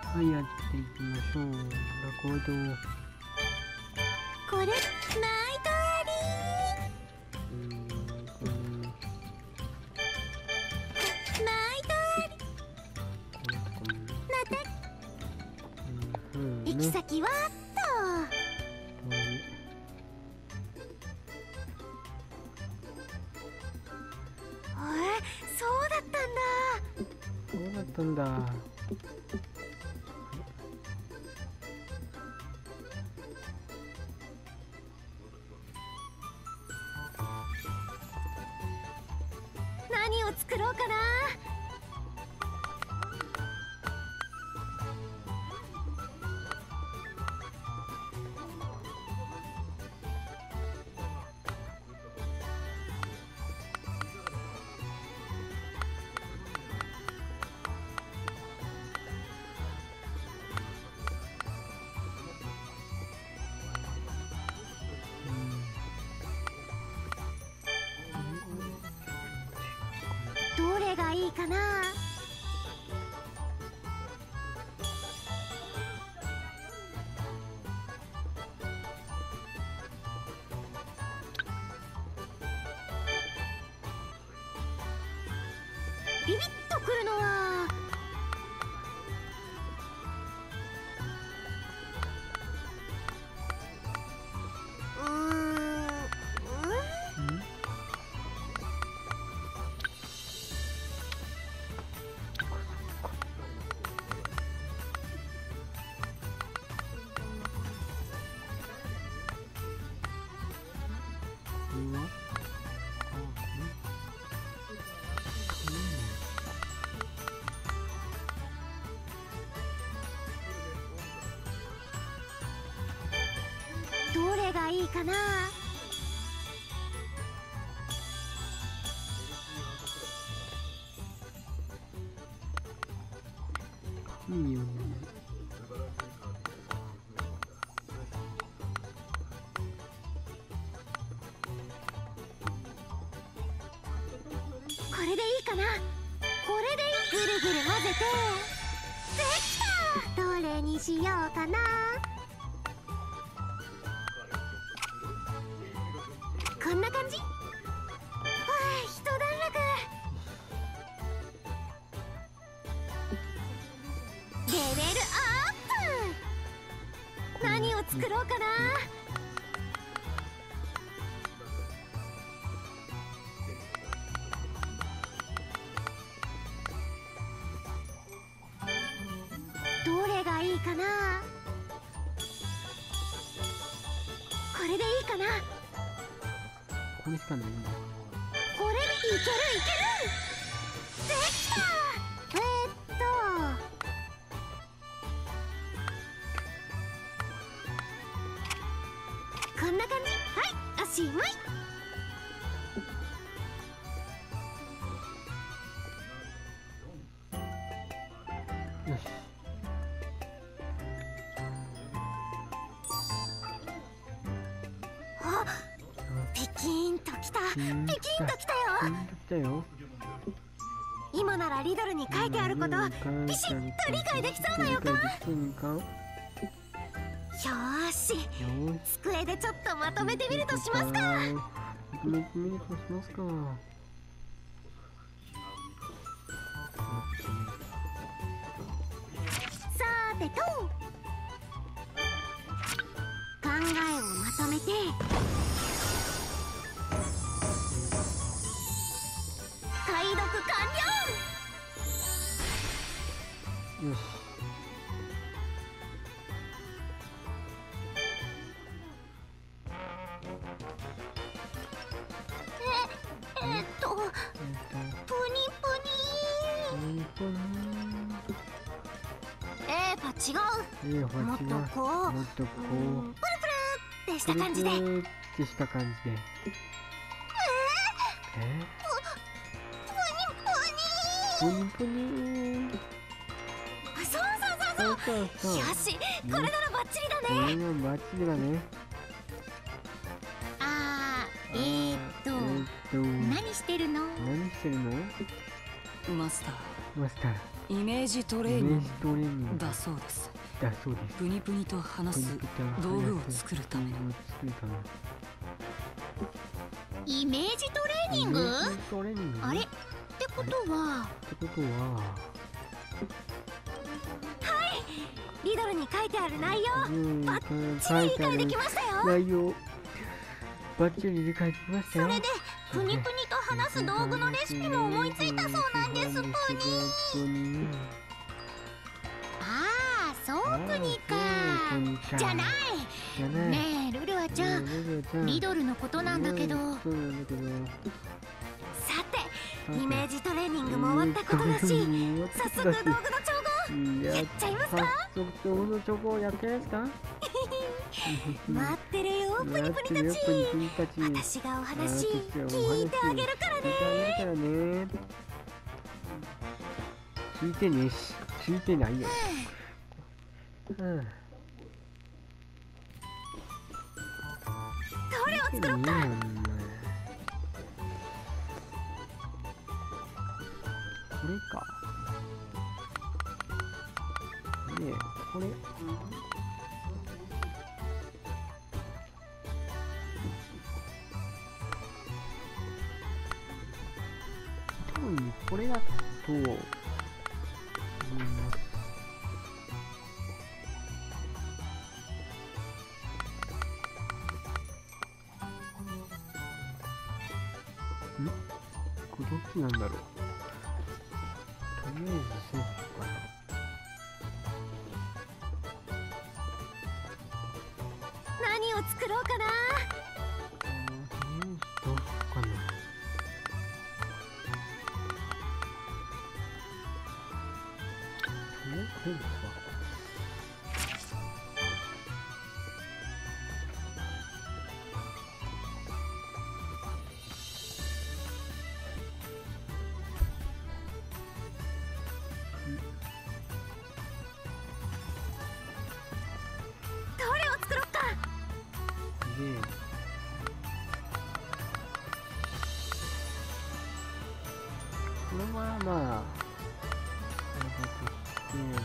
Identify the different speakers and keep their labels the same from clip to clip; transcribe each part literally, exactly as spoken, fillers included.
Speaker 1: はい、やっていきましょう。なるほど。
Speaker 2: これ、マイド
Speaker 1: うーん、これ、
Speaker 2: マイド
Speaker 1: これとかも、
Speaker 2: なた
Speaker 1: うん、うん、
Speaker 2: 行き先はっ
Speaker 1: と、
Speaker 2: と。え、そうだったんだ。
Speaker 1: そうだったんだ。
Speaker 2: 何を作ろうかな。どれがいいかな。ビビッとくるのはうーん、うんどれがいいかな。
Speaker 1: いいよね。
Speaker 2: これでいいかな。これでいい。ぐるぐる混ぜてできた。どれにしようかな。こんな感じ。わあ、一段落。レベルアップ。何を作ろうかな。どれがいいかな。これでいいかな。
Speaker 1: これしかないんだ。
Speaker 2: これでいけるいける。できた。えー、っとこんな感じ。はい、おしまい。
Speaker 1: よし。
Speaker 2: あ、ピキーンときた。ピキーンときたよ。
Speaker 1: ピンときたよ。
Speaker 2: 今ならリドルに書いてあることビシッと理解できそうな予感。よーし、
Speaker 1: よし。
Speaker 2: 机でちょっとまとめてみるとしますか。
Speaker 1: まとめてみるとしますか。
Speaker 2: さーてと、考えをまとめて解読完了。
Speaker 1: よし。
Speaker 2: ええっとプニプニ
Speaker 1: えっと、
Speaker 2: えーパ違う。
Speaker 1: えー、
Speaker 2: もっとこう、
Speaker 1: もっとこ
Speaker 2: うん
Speaker 1: う、
Speaker 2: プルプルってした感じで。
Speaker 1: プルプルってした感じで。え
Speaker 2: プニプニ
Speaker 1: ー、プニプニ
Speaker 2: そうそうそうそう。
Speaker 1: そうそうそう。
Speaker 2: よし、これならバッチリだ
Speaker 1: こ
Speaker 2: ね。
Speaker 1: れがバッチリだね。
Speaker 2: あー、えーっと、
Speaker 1: えーっと、
Speaker 2: 何してるの？
Speaker 1: 何してるの？
Speaker 3: マスター、
Speaker 1: マスター、
Speaker 3: イメージトレ
Speaker 1: イ
Speaker 3: ーニン
Speaker 1: メージトレーニング
Speaker 3: グだそうです。
Speaker 1: だそうです。
Speaker 3: プニプニと話す道具を作るための。
Speaker 1: 道具を作るための
Speaker 2: イメージトレーニング？
Speaker 1: イメージトレーニング
Speaker 2: あれってことは、
Speaker 1: ってことは、
Speaker 2: リドルに書いてある内容
Speaker 1: うん
Speaker 2: バッチリ理解できましたよ。
Speaker 1: 内容バッチリ理解できましたよ。
Speaker 2: それでプニプニと話す道具のレシピも思いついたそうなんです。プニ
Speaker 1: プニ
Speaker 2: ああ、そうプニか。
Speaker 1: プニか
Speaker 2: じゃない
Speaker 1: じゃない
Speaker 2: ねえルルアちゃん、リドルのことなんだけど、
Speaker 1: そうなんだけど、
Speaker 2: さてイメージトレーニングも終わったことだし、早速道具の調合やっちゃいますか？
Speaker 1: 早速道具の調合やっちゃいますか？
Speaker 2: 待ってるよプニプニたち。
Speaker 1: プニプニたち、
Speaker 2: 私がお話
Speaker 1: 私がお話
Speaker 2: 聞いてあげるからね。
Speaker 1: 聞いてあげるからね。聞いてねえし、聞いてないよ。うん。
Speaker 2: どれを作ろうか。
Speaker 1: これか。ねえ、これ。多分これだと思います。ん？これどっちなんだろう。とりあえずそうかな。
Speaker 2: 何を作ろうかな。
Speaker 1: あーとりあえずどうかな。とりあえずか。
Speaker 2: どれを作ろうか。
Speaker 1: で、これはまあ、これだとして、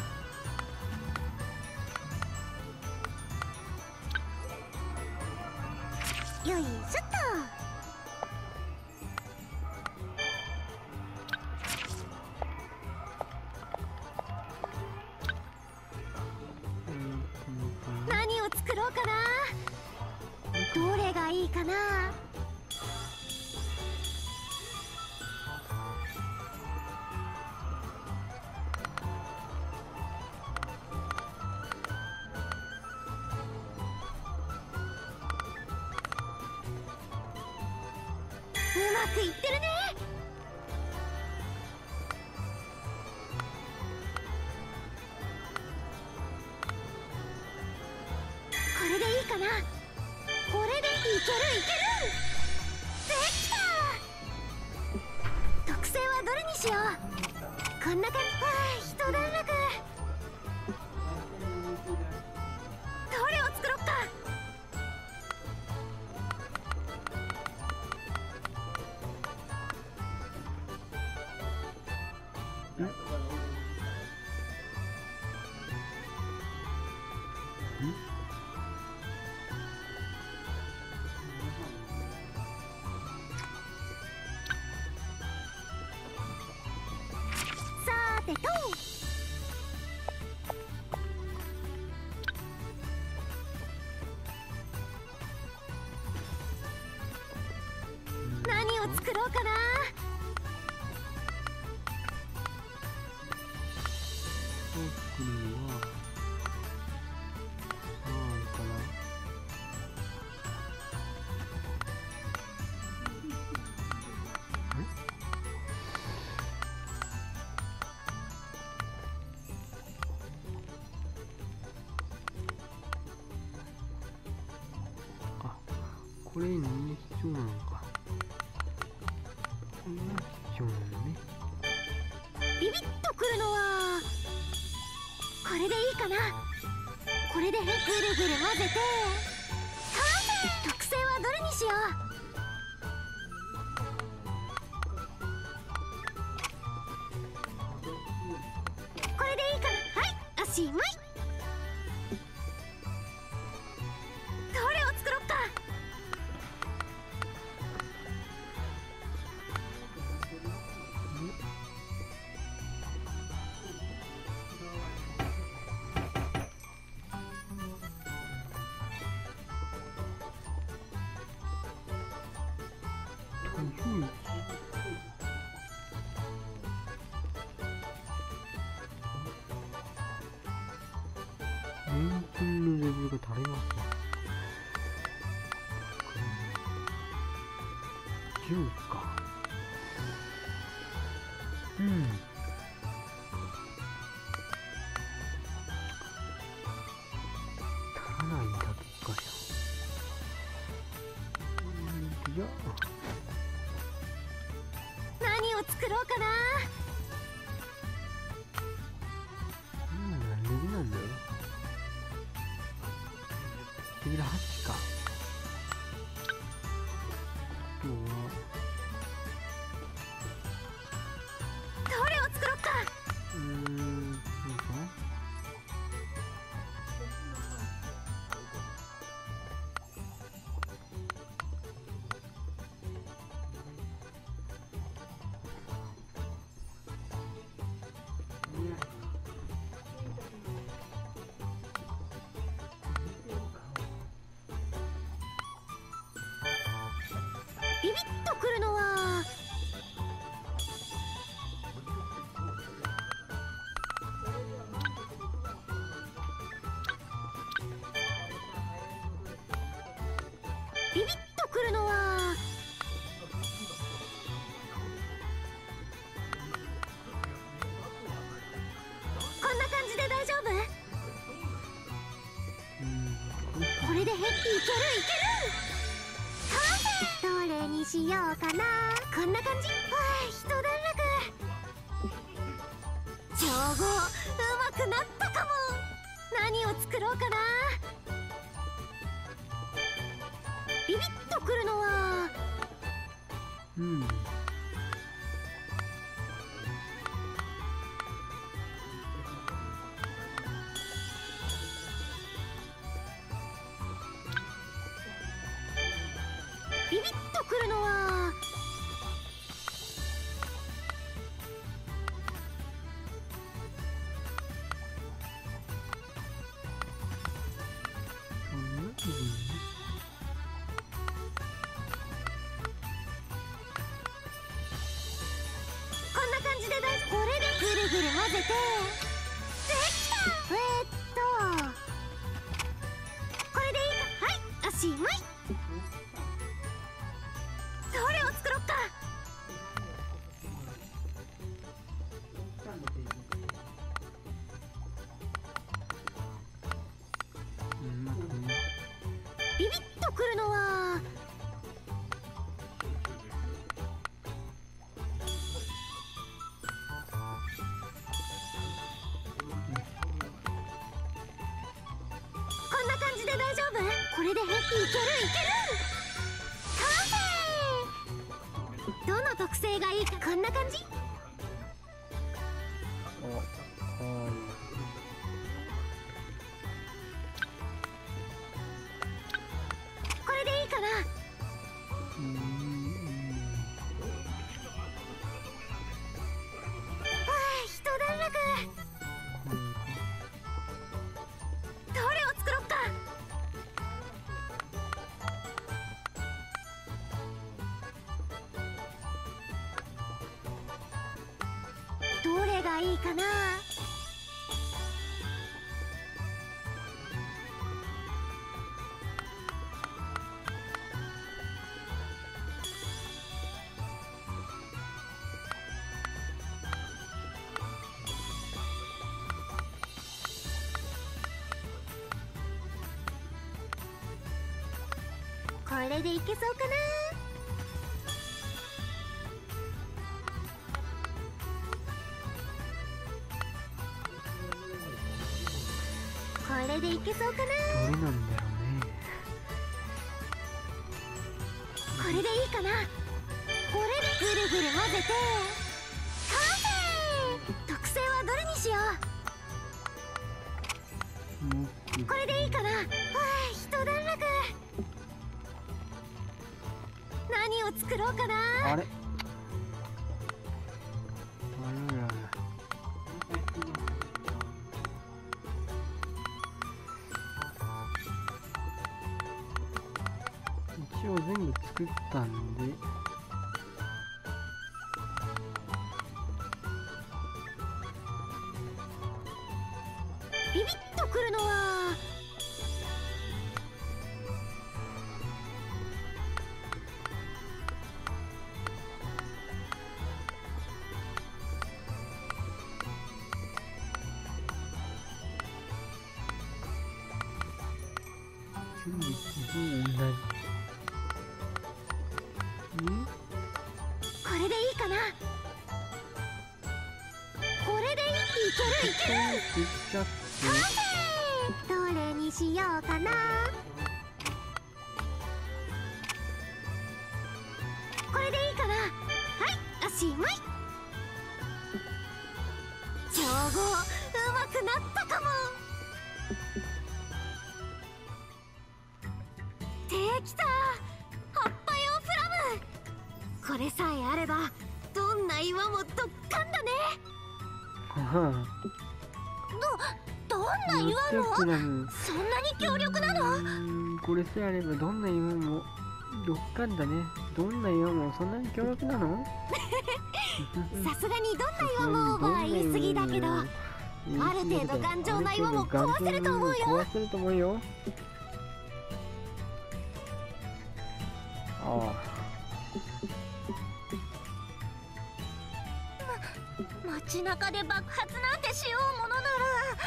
Speaker 2: よいしょっと。何を作ろうかな。どれがいいかな。うまくいってるね。これでいいかな。これでいけるいける。できた。特性はどれにしよう。こんな感じ。わあ、一段落。どれを作ろうか。さーてと、何を作ろうかな。
Speaker 1: これは、あるかな。あれ？あ、これに必要なのか。これが必要なのね。
Speaker 2: ビビッとくるのはこれでいいかな。これでぐるぐる混ぜて完成。特性はどれにしよう。 しまい。どれを作ろっか。
Speaker 1: レンチンのレベルが足りますね。じゅうか。うん。足らないんだけかよ。うん、じゃ
Speaker 2: 何を作ろうかな。
Speaker 1: うん、何できなんだよ。次ははちか。今日は
Speaker 2: どれを作ろっか。
Speaker 1: うーん、そうか。
Speaker 2: ビビッとくるのはビビッとくるのはこんな感じで大丈夫？
Speaker 1: うん、
Speaker 2: これでへいけるいける。どれにしようかな。こんな感じ。わあ、一段落。調合うまくなったかも。何を作ろうかな。ビビッとくるのは
Speaker 1: うん。
Speaker 2: ビビッとくるのは
Speaker 1: そんな部分ね。
Speaker 2: こんな感じで大丈夫。これでぐるぐる混ぜてできた。えーっとこれでいいか。はい、おしまい。どれを作ろっか。
Speaker 1: うん、まあ、とね。
Speaker 2: ビビッとくるのはこんな感じで大丈夫？これでいけるいける。完成。どの特性がいいか。こんな感じ。
Speaker 1: あ、はい。
Speaker 2: これでいいかな。
Speaker 1: うーん。
Speaker 2: わあ、一段落。
Speaker 1: これか。
Speaker 2: どれを作ろっか。どれがいいかな。これでいけそうかな。これでいけそうかな。
Speaker 1: どれなんだろうね。
Speaker 2: これでいいかな。これでぐるぐる混ぜて完成。特性はどれにしよう。 これでいいかな。わあ、一段落。何を作ろうかな。
Speaker 1: あれあれあれ一応全部作ったんで、
Speaker 2: ビビッとくるのは
Speaker 1: 全部同じ。ん？
Speaker 2: これでいいかな。これでいい。いけるいける。
Speaker 1: いっちゃって。
Speaker 2: どれにしようかな。これでいいかな。はい、おしまい。調合うまくなったかも。できた。葉っぱ用プラム。これさえあればどんな岩もドッカンだね。どどんな岩もそんなに強力なの。
Speaker 1: うーん、これさえあればどんな岩もドッカンだね。どんな岩もそんなに強力なの？
Speaker 2: さすがにどんな岩もは言い過ぎだけど、ある程度頑丈な岩も壊せると思うよ。
Speaker 1: 壊せると思うよ。ああ。
Speaker 2: 街中で爆発なんてしようものなら、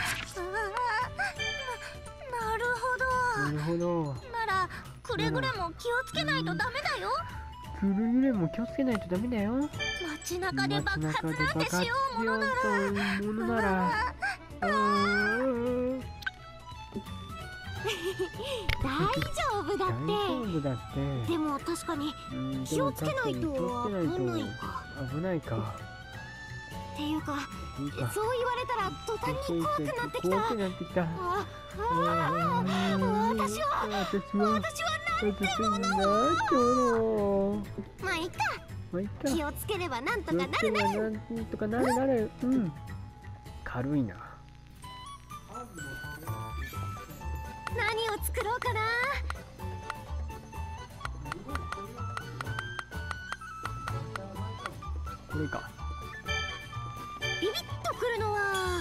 Speaker 2: なるほど。
Speaker 1: なるほど。
Speaker 2: ならくれぐれも気をつけないとダメだよ。
Speaker 1: くれぐれも気をつけないとダメだよ。
Speaker 2: 街中で爆発なんてしようものなら、
Speaker 1: ものなら
Speaker 2: 大丈夫だって。
Speaker 1: 大丈夫だって。
Speaker 2: でも確かに
Speaker 1: うん
Speaker 2: 気をつけないと
Speaker 1: でも確かに気をつけない
Speaker 2: 危ないか。
Speaker 1: と危ないか。
Speaker 2: っていうか、
Speaker 1: いいか。
Speaker 2: そう言われたら途端に怖くなってきた。
Speaker 1: 怖くなってきた。
Speaker 2: ああ、私は
Speaker 1: 私は
Speaker 2: 私は
Speaker 1: 私はなんてもの。
Speaker 2: まあいいか。
Speaker 1: まあいいか。
Speaker 2: 気をつければなんとかなる
Speaker 1: 気をつければ
Speaker 2: ね。
Speaker 1: なんとかなるなる。うん。軽いな。
Speaker 2: 何を作ろうかな。
Speaker 1: これか。
Speaker 2: ビビッとくるのは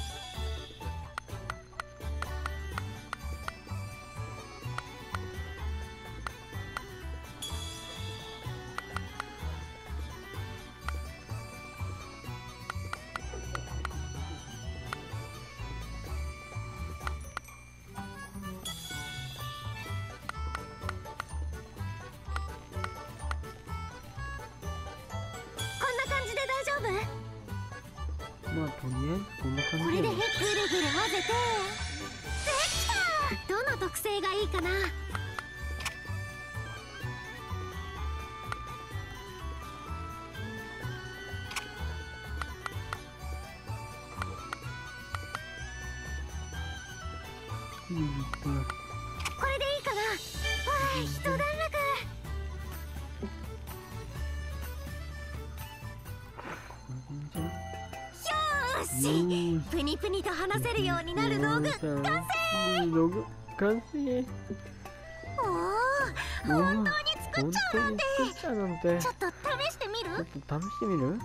Speaker 1: まあとりあえずこんな感
Speaker 2: これでぐる
Speaker 1: じで。
Speaker 2: ぐる混ぜて、できた。どの特性がいいかな。
Speaker 1: うんうん
Speaker 2: これでいいかな。わあ、一段落。よーし、プニプニと話せるようになる道具完成。
Speaker 1: 道具完成。
Speaker 2: おお、本当に作っちゃうなんて。
Speaker 1: 作っちゃうなんて。
Speaker 2: ちょっと試してみる？
Speaker 1: ちょっと試してみる？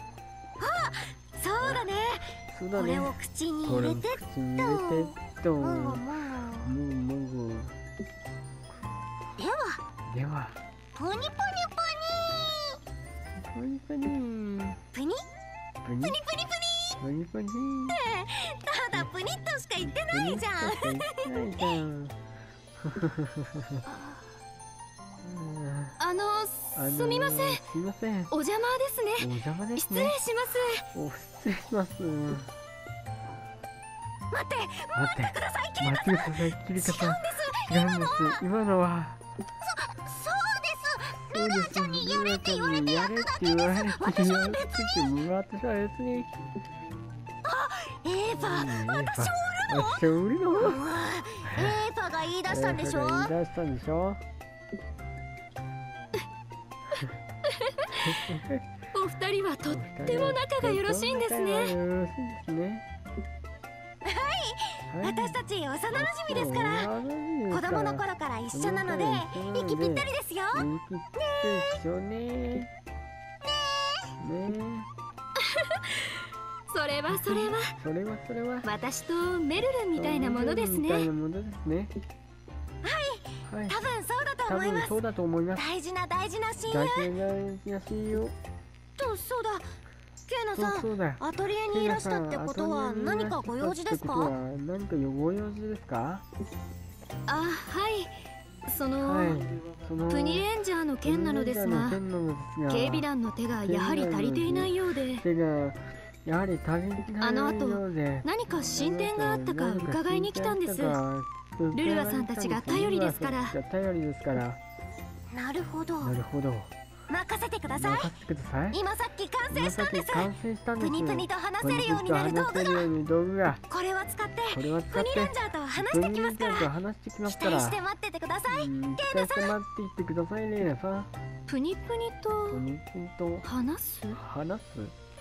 Speaker 2: そうだね。
Speaker 1: そうだね。
Speaker 2: これを口に
Speaker 1: これを
Speaker 2: 入れてっ
Speaker 1: 口に入れてっと。
Speaker 2: と。もぐも
Speaker 1: もぐもぐ。
Speaker 2: ぐ。では、
Speaker 1: では。
Speaker 2: ポニポニ
Speaker 1: ポニポニ。
Speaker 2: ポニ。プニ？
Speaker 1: プニ
Speaker 2: プニプニプニ。
Speaker 1: プニプニ。
Speaker 2: ただプニッとしか言ってないじゃん。
Speaker 1: 言ってないじゃん。
Speaker 2: あの、
Speaker 1: あのー
Speaker 2: すみません。
Speaker 1: すみません。
Speaker 2: お邪魔です
Speaker 1: お
Speaker 2: ね。
Speaker 1: 邪魔です
Speaker 2: 失礼
Speaker 1: ね。
Speaker 2: します。
Speaker 1: お失礼します。
Speaker 2: 待って、
Speaker 1: 待って
Speaker 2: ください、キリ
Speaker 1: 待ってください、キリカさん。違うんです。今のは。
Speaker 2: そうです。ルナちゃんにやれって言われてやっただけです。
Speaker 1: 私は別に。私は別に。
Speaker 2: エーファ、私を
Speaker 1: 私を売るの？
Speaker 2: 売るの？エーファが言い出したんでしょ？
Speaker 1: エーファが言い出したんでしょ？
Speaker 4: お二人はとっても仲がよろしいんですね。
Speaker 1: よろしいですね。
Speaker 2: はい、私たち幼馴染ですから。子供の頃から一緒なので息ぴったりですよ。
Speaker 1: 息ぴったりですよね。ねえ。
Speaker 4: それはそれは。
Speaker 1: それはそれは。
Speaker 4: 私とメルルンみたいなものですね。
Speaker 1: みたいなものですね。
Speaker 2: はい、多分そうだと思います。
Speaker 1: そうだと思います。
Speaker 2: 大事な大事な親友。
Speaker 1: 大事な大事な親友。
Speaker 2: と、そうだ。ケイナさん、アトリエにいらしたってことは何かご用事ですか？
Speaker 1: 何かご用事ですか？
Speaker 4: あ、はい。その、
Speaker 1: はい、その
Speaker 4: プニレンジャーの件なのですが、警備団の手がやはり足りていないようで、
Speaker 1: 手がやはり足りていないようで、
Speaker 4: あの後何か進展があったか伺いに来たんです。ルルアさんたちが頼りですから。
Speaker 1: 頼りですから。
Speaker 2: なるほど。
Speaker 1: なるほど。
Speaker 2: 任せてください。
Speaker 1: 任せてください。
Speaker 2: 今さっき完成したんです。
Speaker 1: 完成したんです。
Speaker 2: プニプニと話せるようになる道具が。これを使ってプニレンジャーと話してきますから。期待して待っててください。ケイナさん。
Speaker 1: 期待して待っていてください、レイナさん。
Speaker 4: プニプニと
Speaker 1: プニプニと
Speaker 4: 話す？
Speaker 1: 話す？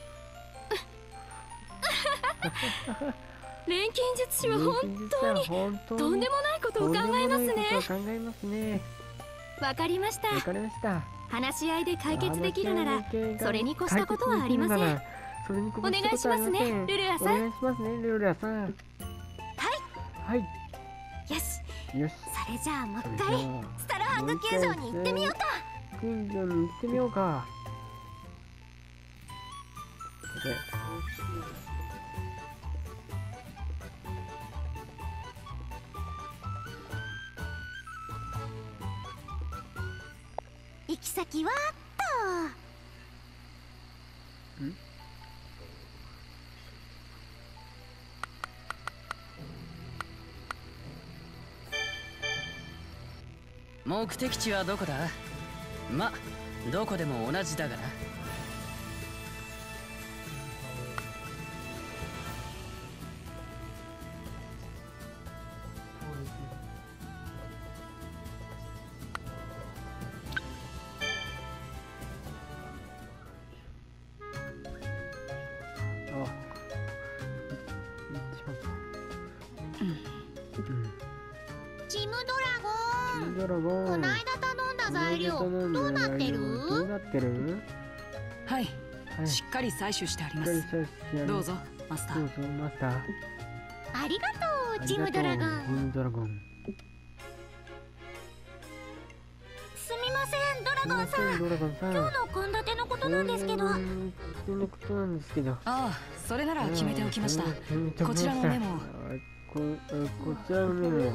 Speaker 4: 錬金術師は本当にとんでもないことを考えますね。
Speaker 1: 考えますね。
Speaker 4: わかりました。
Speaker 1: わかりました。
Speaker 4: 話し合いで解決できるならそれに越したことはありません。お願いしますね、ルルアさん。
Speaker 1: お願いしますね、ルルアさん。はいはい。
Speaker 2: よし
Speaker 1: よし。
Speaker 2: それじゃあもう一回スタルハング球場に行ってみようか。
Speaker 1: 球場に行ってみようか。で
Speaker 2: 行き先はっと。ん？
Speaker 5: 目的地はどこだ？ま、どこでも同じだがな。
Speaker 2: チムドラゴン。
Speaker 1: ドラゴン。
Speaker 2: こないだ頼んだ材料どうなってる？
Speaker 1: どうなってる？
Speaker 3: はい、はい、しっかり採取してあります。どうぞマスター。
Speaker 1: どうぞマスター。
Speaker 2: ありがとうチムドラゴン。
Speaker 1: チムドラゴン。
Speaker 2: すみませんドラゴンさん。
Speaker 1: ドラゴンさん。
Speaker 2: 今日の献立のことなんですけど。
Speaker 1: 献立のことなんですけど。あ
Speaker 3: あ、それなら決めておきました。こちらのメモ。
Speaker 1: ここちらのメモ。うんうん。
Speaker 2: なる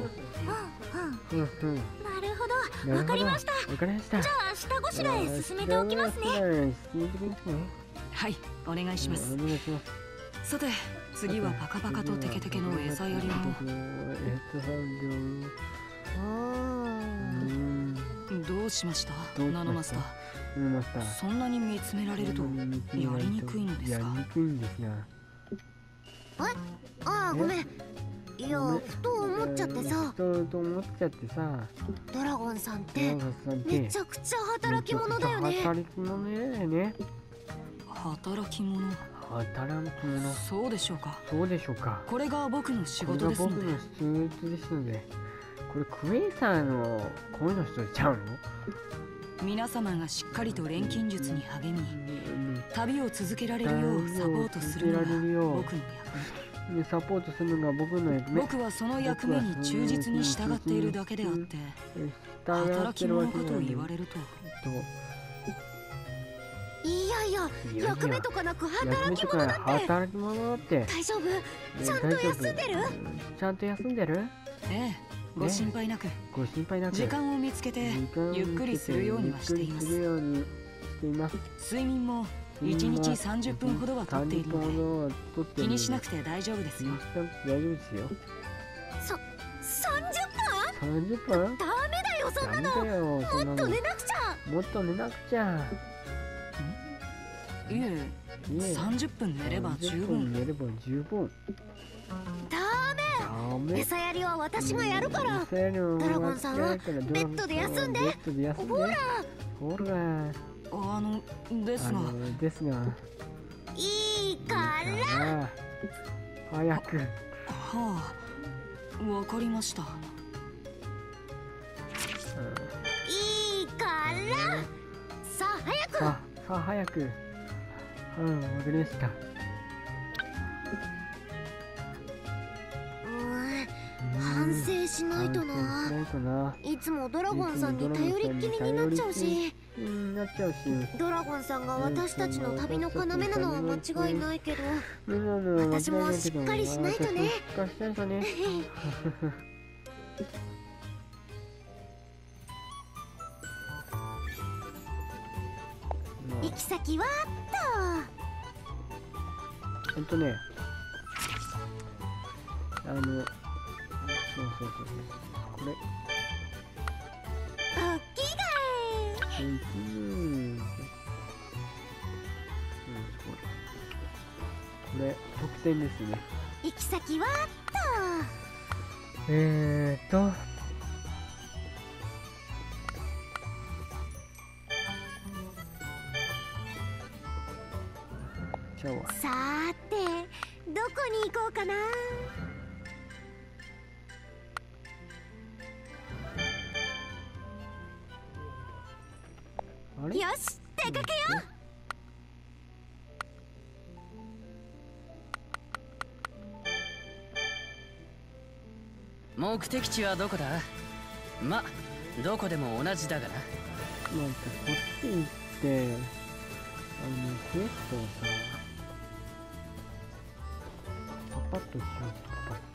Speaker 2: ほど。わかりました。
Speaker 1: わかりました。
Speaker 2: じゃあ下ごしらえ進めておきますね。
Speaker 3: はい、お願いします。
Speaker 1: お願いします。
Speaker 3: さて、次はパカパカとテケテケの餌やりも。どうしました、ナノマスター。そんなに見つめられるとやりにくいのですか？
Speaker 1: やりにくいんですが。
Speaker 2: え？ああ、ごめん。いや、ふと思っちゃってさ。
Speaker 1: ふと思っちゃってさ。
Speaker 2: ドラゴンさんってめちゃくちゃ働き者だよね。
Speaker 1: 働き者だよね。
Speaker 3: 働き者。
Speaker 1: 働き者。
Speaker 3: そうでしょうか。
Speaker 1: そうでしょうか。
Speaker 3: これが僕の仕事ですので。
Speaker 1: これが僕の仕事ですので。これクエイさんの声の人ちゃうの？
Speaker 3: 皆様がしっかりと錬金術に励み、旅を続けられるようサポートするのが僕の役
Speaker 1: 目。サポートするのが僕の役目。
Speaker 3: 僕はその役目に忠実に従っているだけであって、働き者ことを言われると。
Speaker 2: いやいや、役目とかなく働き者だって。
Speaker 1: 働き者だって。
Speaker 2: 大丈夫？ちゃんと休んでる？
Speaker 1: ちゃんと休んでる？
Speaker 3: ええ。ご心配なく、
Speaker 1: ご心配なく
Speaker 3: 時間を見つけてゆっくりするようにはしています。睡眠もいちにちさんじゅっぷんほどはとっているので気にしなくて大丈夫ですよ。
Speaker 1: 大丈夫ですよ。
Speaker 2: そ、さんじゅっぷん？
Speaker 1: さんじゅっぷん？
Speaker 2: ダメだよそんなの。もっと寝なくちゃ。
Speaker 1: もっと寝なくちゃ。
Speaker 3: いえ、さんじゅっぷん寝れば十分。
Speaker 1: 寝れば十分。
Speaker 2: ダメ。餌やりは私がやるから。ドラゴンさんはベッドで休んで。ほら。
Speaker 1: ほら。
Speaker 3: あのですが。
Speaker 1: ですが。
Speaker 2: いいから。
Speaker 1: 早く。
Speaker 3: はあ、わかりました。
Speaker 2: いいから。さあ早く。
Speaker 1: さあ、さあ早く。うん、わかりました。
Speaker 2: 反省しないとな。いつもドラゴンさんに頼りっきりになっちゃうし。ドラゴンさんが私たちの旅の要なのは間違いないけど、私もしっかりしないとね。行き先はっと。
Speaker 1: えっとね、あの、そうそうそうそう、これ。
Speaker 2: おっきいがい。
Speaker 1: うん。これ特典ですね。
Speaker 2: 行き先はっ
Speaker 1: と。えーっと。
Speaker 2: さーて、どこに行こうかな。よし、出かけよう。
Speaker 5: 目的地はどこだ。ま、どこでも同じだがな。
Speaker 1: なんかこっち行ってあのクエストをさパパッとしよう。パパッ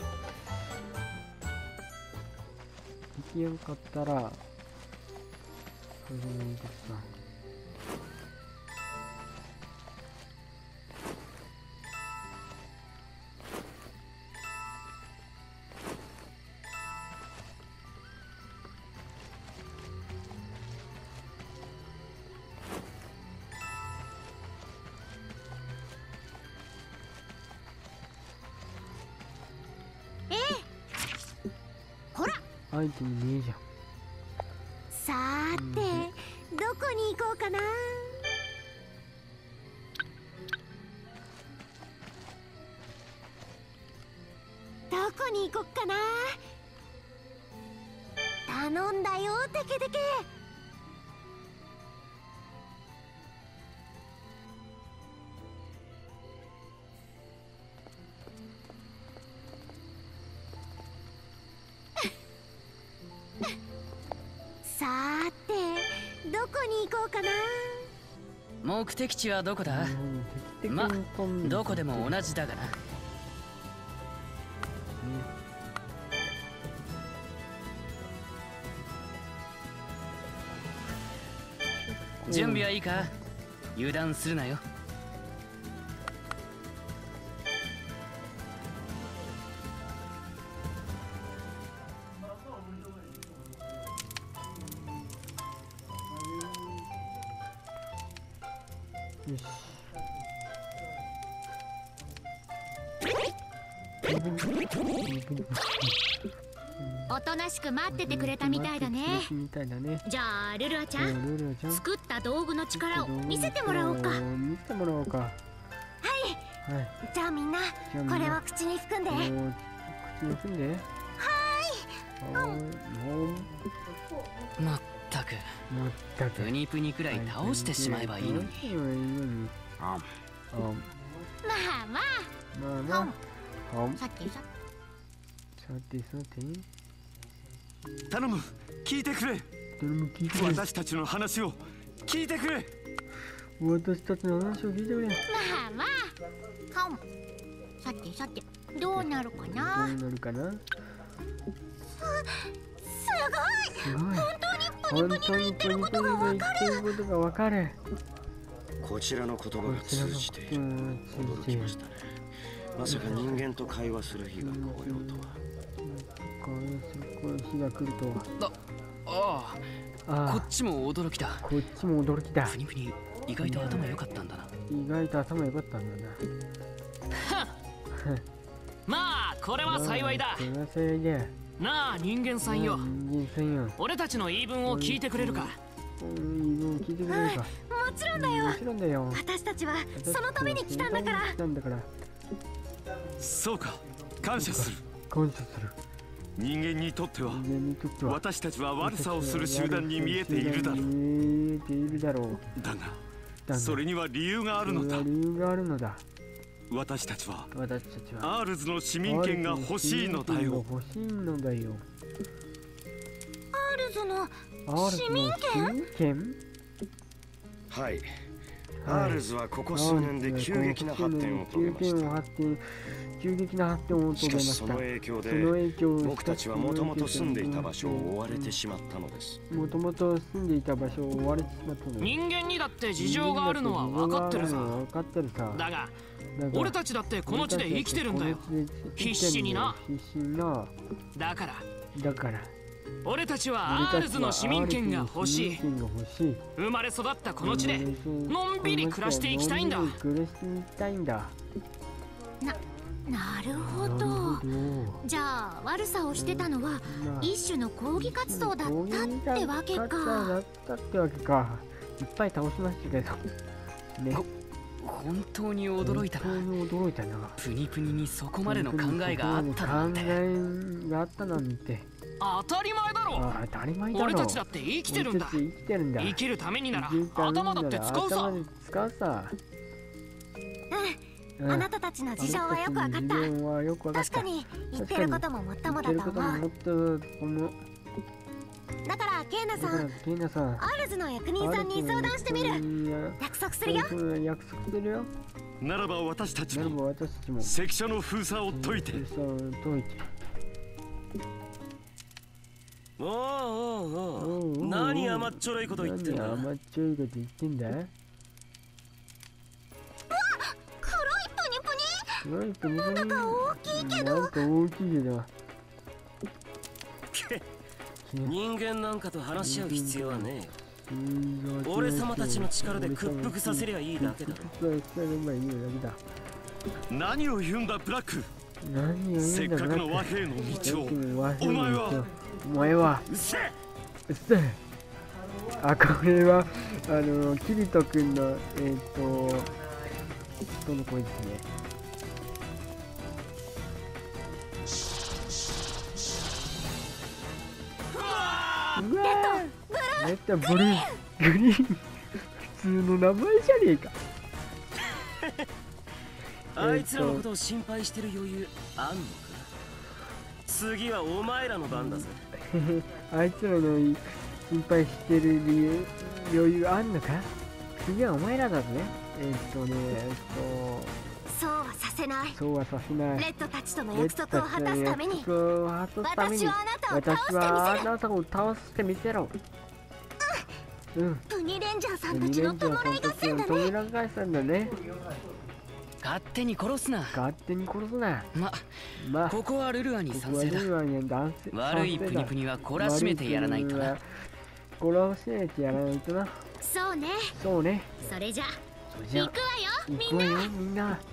Speaker 1: とできやんかったらそれでもいいけどさ。アイテムねえじゃん。
Speaker 2: さーて、どこに行こうかな。どこに行こっかな。頼んだよ、テケテケ。さーて、どこに行こうかな。
Speaker 5: 目的地はどこだ。ま、どこでも同じだがな。準備はいいか。油断するなよ。
Speaker 1: よし。
Speaker 4: おとなしく待っててくれたみたいだね。じゃあルルアちゃん、作った道具の力を見せてもらおうか。
Speaker 1: 見せてもらおうか。はい。
Speaker 2: はい。じゃあみんなこれを口に含んで。口
Speaker 1: に含んで。
Speaker 2: はい。
Speaker 5: まったく。
Speaker 1: まったく。
Speaker 5: プニプニくらい倒してしまえばいいのに。
Speaker 2: まあまあ。
Speaker 1: まあまあ。
Speaker 2: さてさ。
Speaker 1: さてさて。
Speaker 6: 頼む、聞いてくれ。
Speaker 1: 頼む、聞いてくれ。
Speaker 6: 私たちの話を聞いてくれ。
Speaker 1: 私たちの話を聞いてくれ。
Speaker 2: まあまあ。はん。さてさて、どうなるかな。
Speaker 1: どうなるかな。す、
Speaker 2: すごい。本当にプニプニが言ってることがわかる。
Speaker 1: ことがわかる。
Speaker 6: こちらの言葉が通じて驚きましたね。まさか人間と会話する日が来ようとは。
Speaker 1: こういう日が来るとは。
Speaker 5: あああ、こっちも驚きだ。
Speaker 1: こっちも驚きだ。
Speaker 5: プニプニ意外と頭良かったんだな。
Speaker 1: 意外と頭良かったんだな。
Speaker 5: まあこれは幸いだ。
Speaker 1: これは幸いだ。
Speaker 5: なあ人間さんよ。
Speaker 1: 人間さんよ。
Speaker 5: 俺たちの言い分を聞いてくれるか。
Speaker 1: 言い分を聞いてくれるか。
Speaker 2: もちろんだよ。
Speaker 1: もちろんだよ。
Speaker 2: 私たちはそのために来たんだから。
Speaker 1: 来たんだから。
Speaker 7: そうか、感謝する。
Speaker 1: 感謝する。
Speaker 7: 人間にとっては私たちは悪さをする集団に見えているだろう。
Speaker 1: 見えているだろう。
Speaker 7: だがそれには理由があるのだ。
Speaker 1: 理由があるのだ。
Speaker 7: 私たちは
Speaker 1: 私たちは
Speaker 7: アールズの市民権が欲しいのだよ。
Speaker 1: 欲しいのだよ。
Speaker 2: アールズの市民権？
Speaker 6: はい。アールズはここ数年で急激な発展を遂げました。
Speaker 1: 急激な発展を遂げました。
Speaker 6: しかしその影響で僕たちはもともと住んでいた場所を追われてしまったのです。
Speaker 1: もともと住んでいた場所を追われてしまったのです。
Speaker 5: 人間にだって事情があるのは分かってるさ。
Speaker 1: 分かってるさ。
Speaker 5: だが俺たちだってこの地で生きてるんだよ。必死にな。
Speaker 1: 必死にな。
Speaker 5: だから
Speaker 1: だから
Speaker 5: 俺たちはアールズの市民権が欲しい。生まれ育ったこの地でのんびり暮らしていきたいんだ。
Speaker 1: 暮らしていきたいんだ。
Speaker 2: な、なるほど。じゃあ悪さをしてたのは一種の抗議活動だったってわけか。
Speaker 1: だったってわけか。いっぱい倒しましたけどね。
Speaker 5: 本当に驚いたな。
Speaker 1: 本当に驚いたな。
Speaker 5: プニプニにそこまでの考えがあったなんて。
Speaker 1: 考えがあったなんて。
Speaker 5: 当たり前だろ。
Speaker 1: 当たり前だろ。
Speaker 5: 俺たちだって生きてるんだ。
Speaker 1: 生きてるんだ。
Speaker 5: 生きるためになら頭だって使うさ。
Speaker 1: 使うさ。
Speaker 2: うん。あなたたちの事情はよくわかった。
Speaker 1: 事情はよくわかった。
Speaker 2: 確かに言ってることももっともだと思う。だからケイナさん、
Speaker 1: ケイナさん、
Speaker 2: アールズの役人さんに相談してみる。約束するよ。
Speaker 1: 約束するよ。
Speaker 7: ならば私たち
Speaker 1: も、ならば私たちも
Speaker 7: 関所の封鎖を解いて。
Speaker 1: 封鎖を解いて。
Speaker 6: おおおお、何甘っちょろいこと言ってんだ。
Speaker 1: 何甘っちょろいこと言ってんだ。
Speaker 2: 黒いプニプニ。なんだか大きいけど。
Speaker 1: なんか大きいけど。
Speaker 6: 人間なんかと話し合う必要はねえよ。俺様たちの力で屈服させりゃいいだけだろ。
Speaker 7: 何を言うんだブラック。
Speaker 1: 何を言うんだ
Speaker 7: せっかくの和平の道をお前は
Speaker 1: お前は
Speaker 7: うっせ
Speaker 1: うっせあ、これはあのキリト君のえっと人の声ですね。うわー、レッドブルーグリーン普通の名前じゃねえか。
Speaker 6: あいつらのことを心配してる余裕あんのか。次はお前らの番だぜ。
Speaker 1: あいつらの心配してる理由余裕あんのか。次はお前らだぜ。えっとねえっと
Speaker 2: そうはさせない。
Speaker 1: そうはさせない。
Speaker 2: レッドたちとの約束を果たすために。
Speaker 1: 私
Speaker 2: はあなたを倒してみせる。
Speaker 1: 私はあなたを倒してみせろ。うん。
Speaker 2: プニレンジャーさんたちの弔い合戦だね。
Speaker 1: 弔い合戦だね。
Speaker 5: 勝手に殺すな。
Speaker 1: 勝手に殺すな。
Speaker 5: ま、まあ、ここはルルアに賛成だ。悪いプニプニは懲らしめてやらないとな。
Speaker 1: 懲らしめてやらないとな。
Speaker 4: そうね。
Speaker 1: そうね。
Speaker 4: それじゃ
Speaker 1: 行
Speaker 4: くわよ。
Speaker 1: みんな。みんな。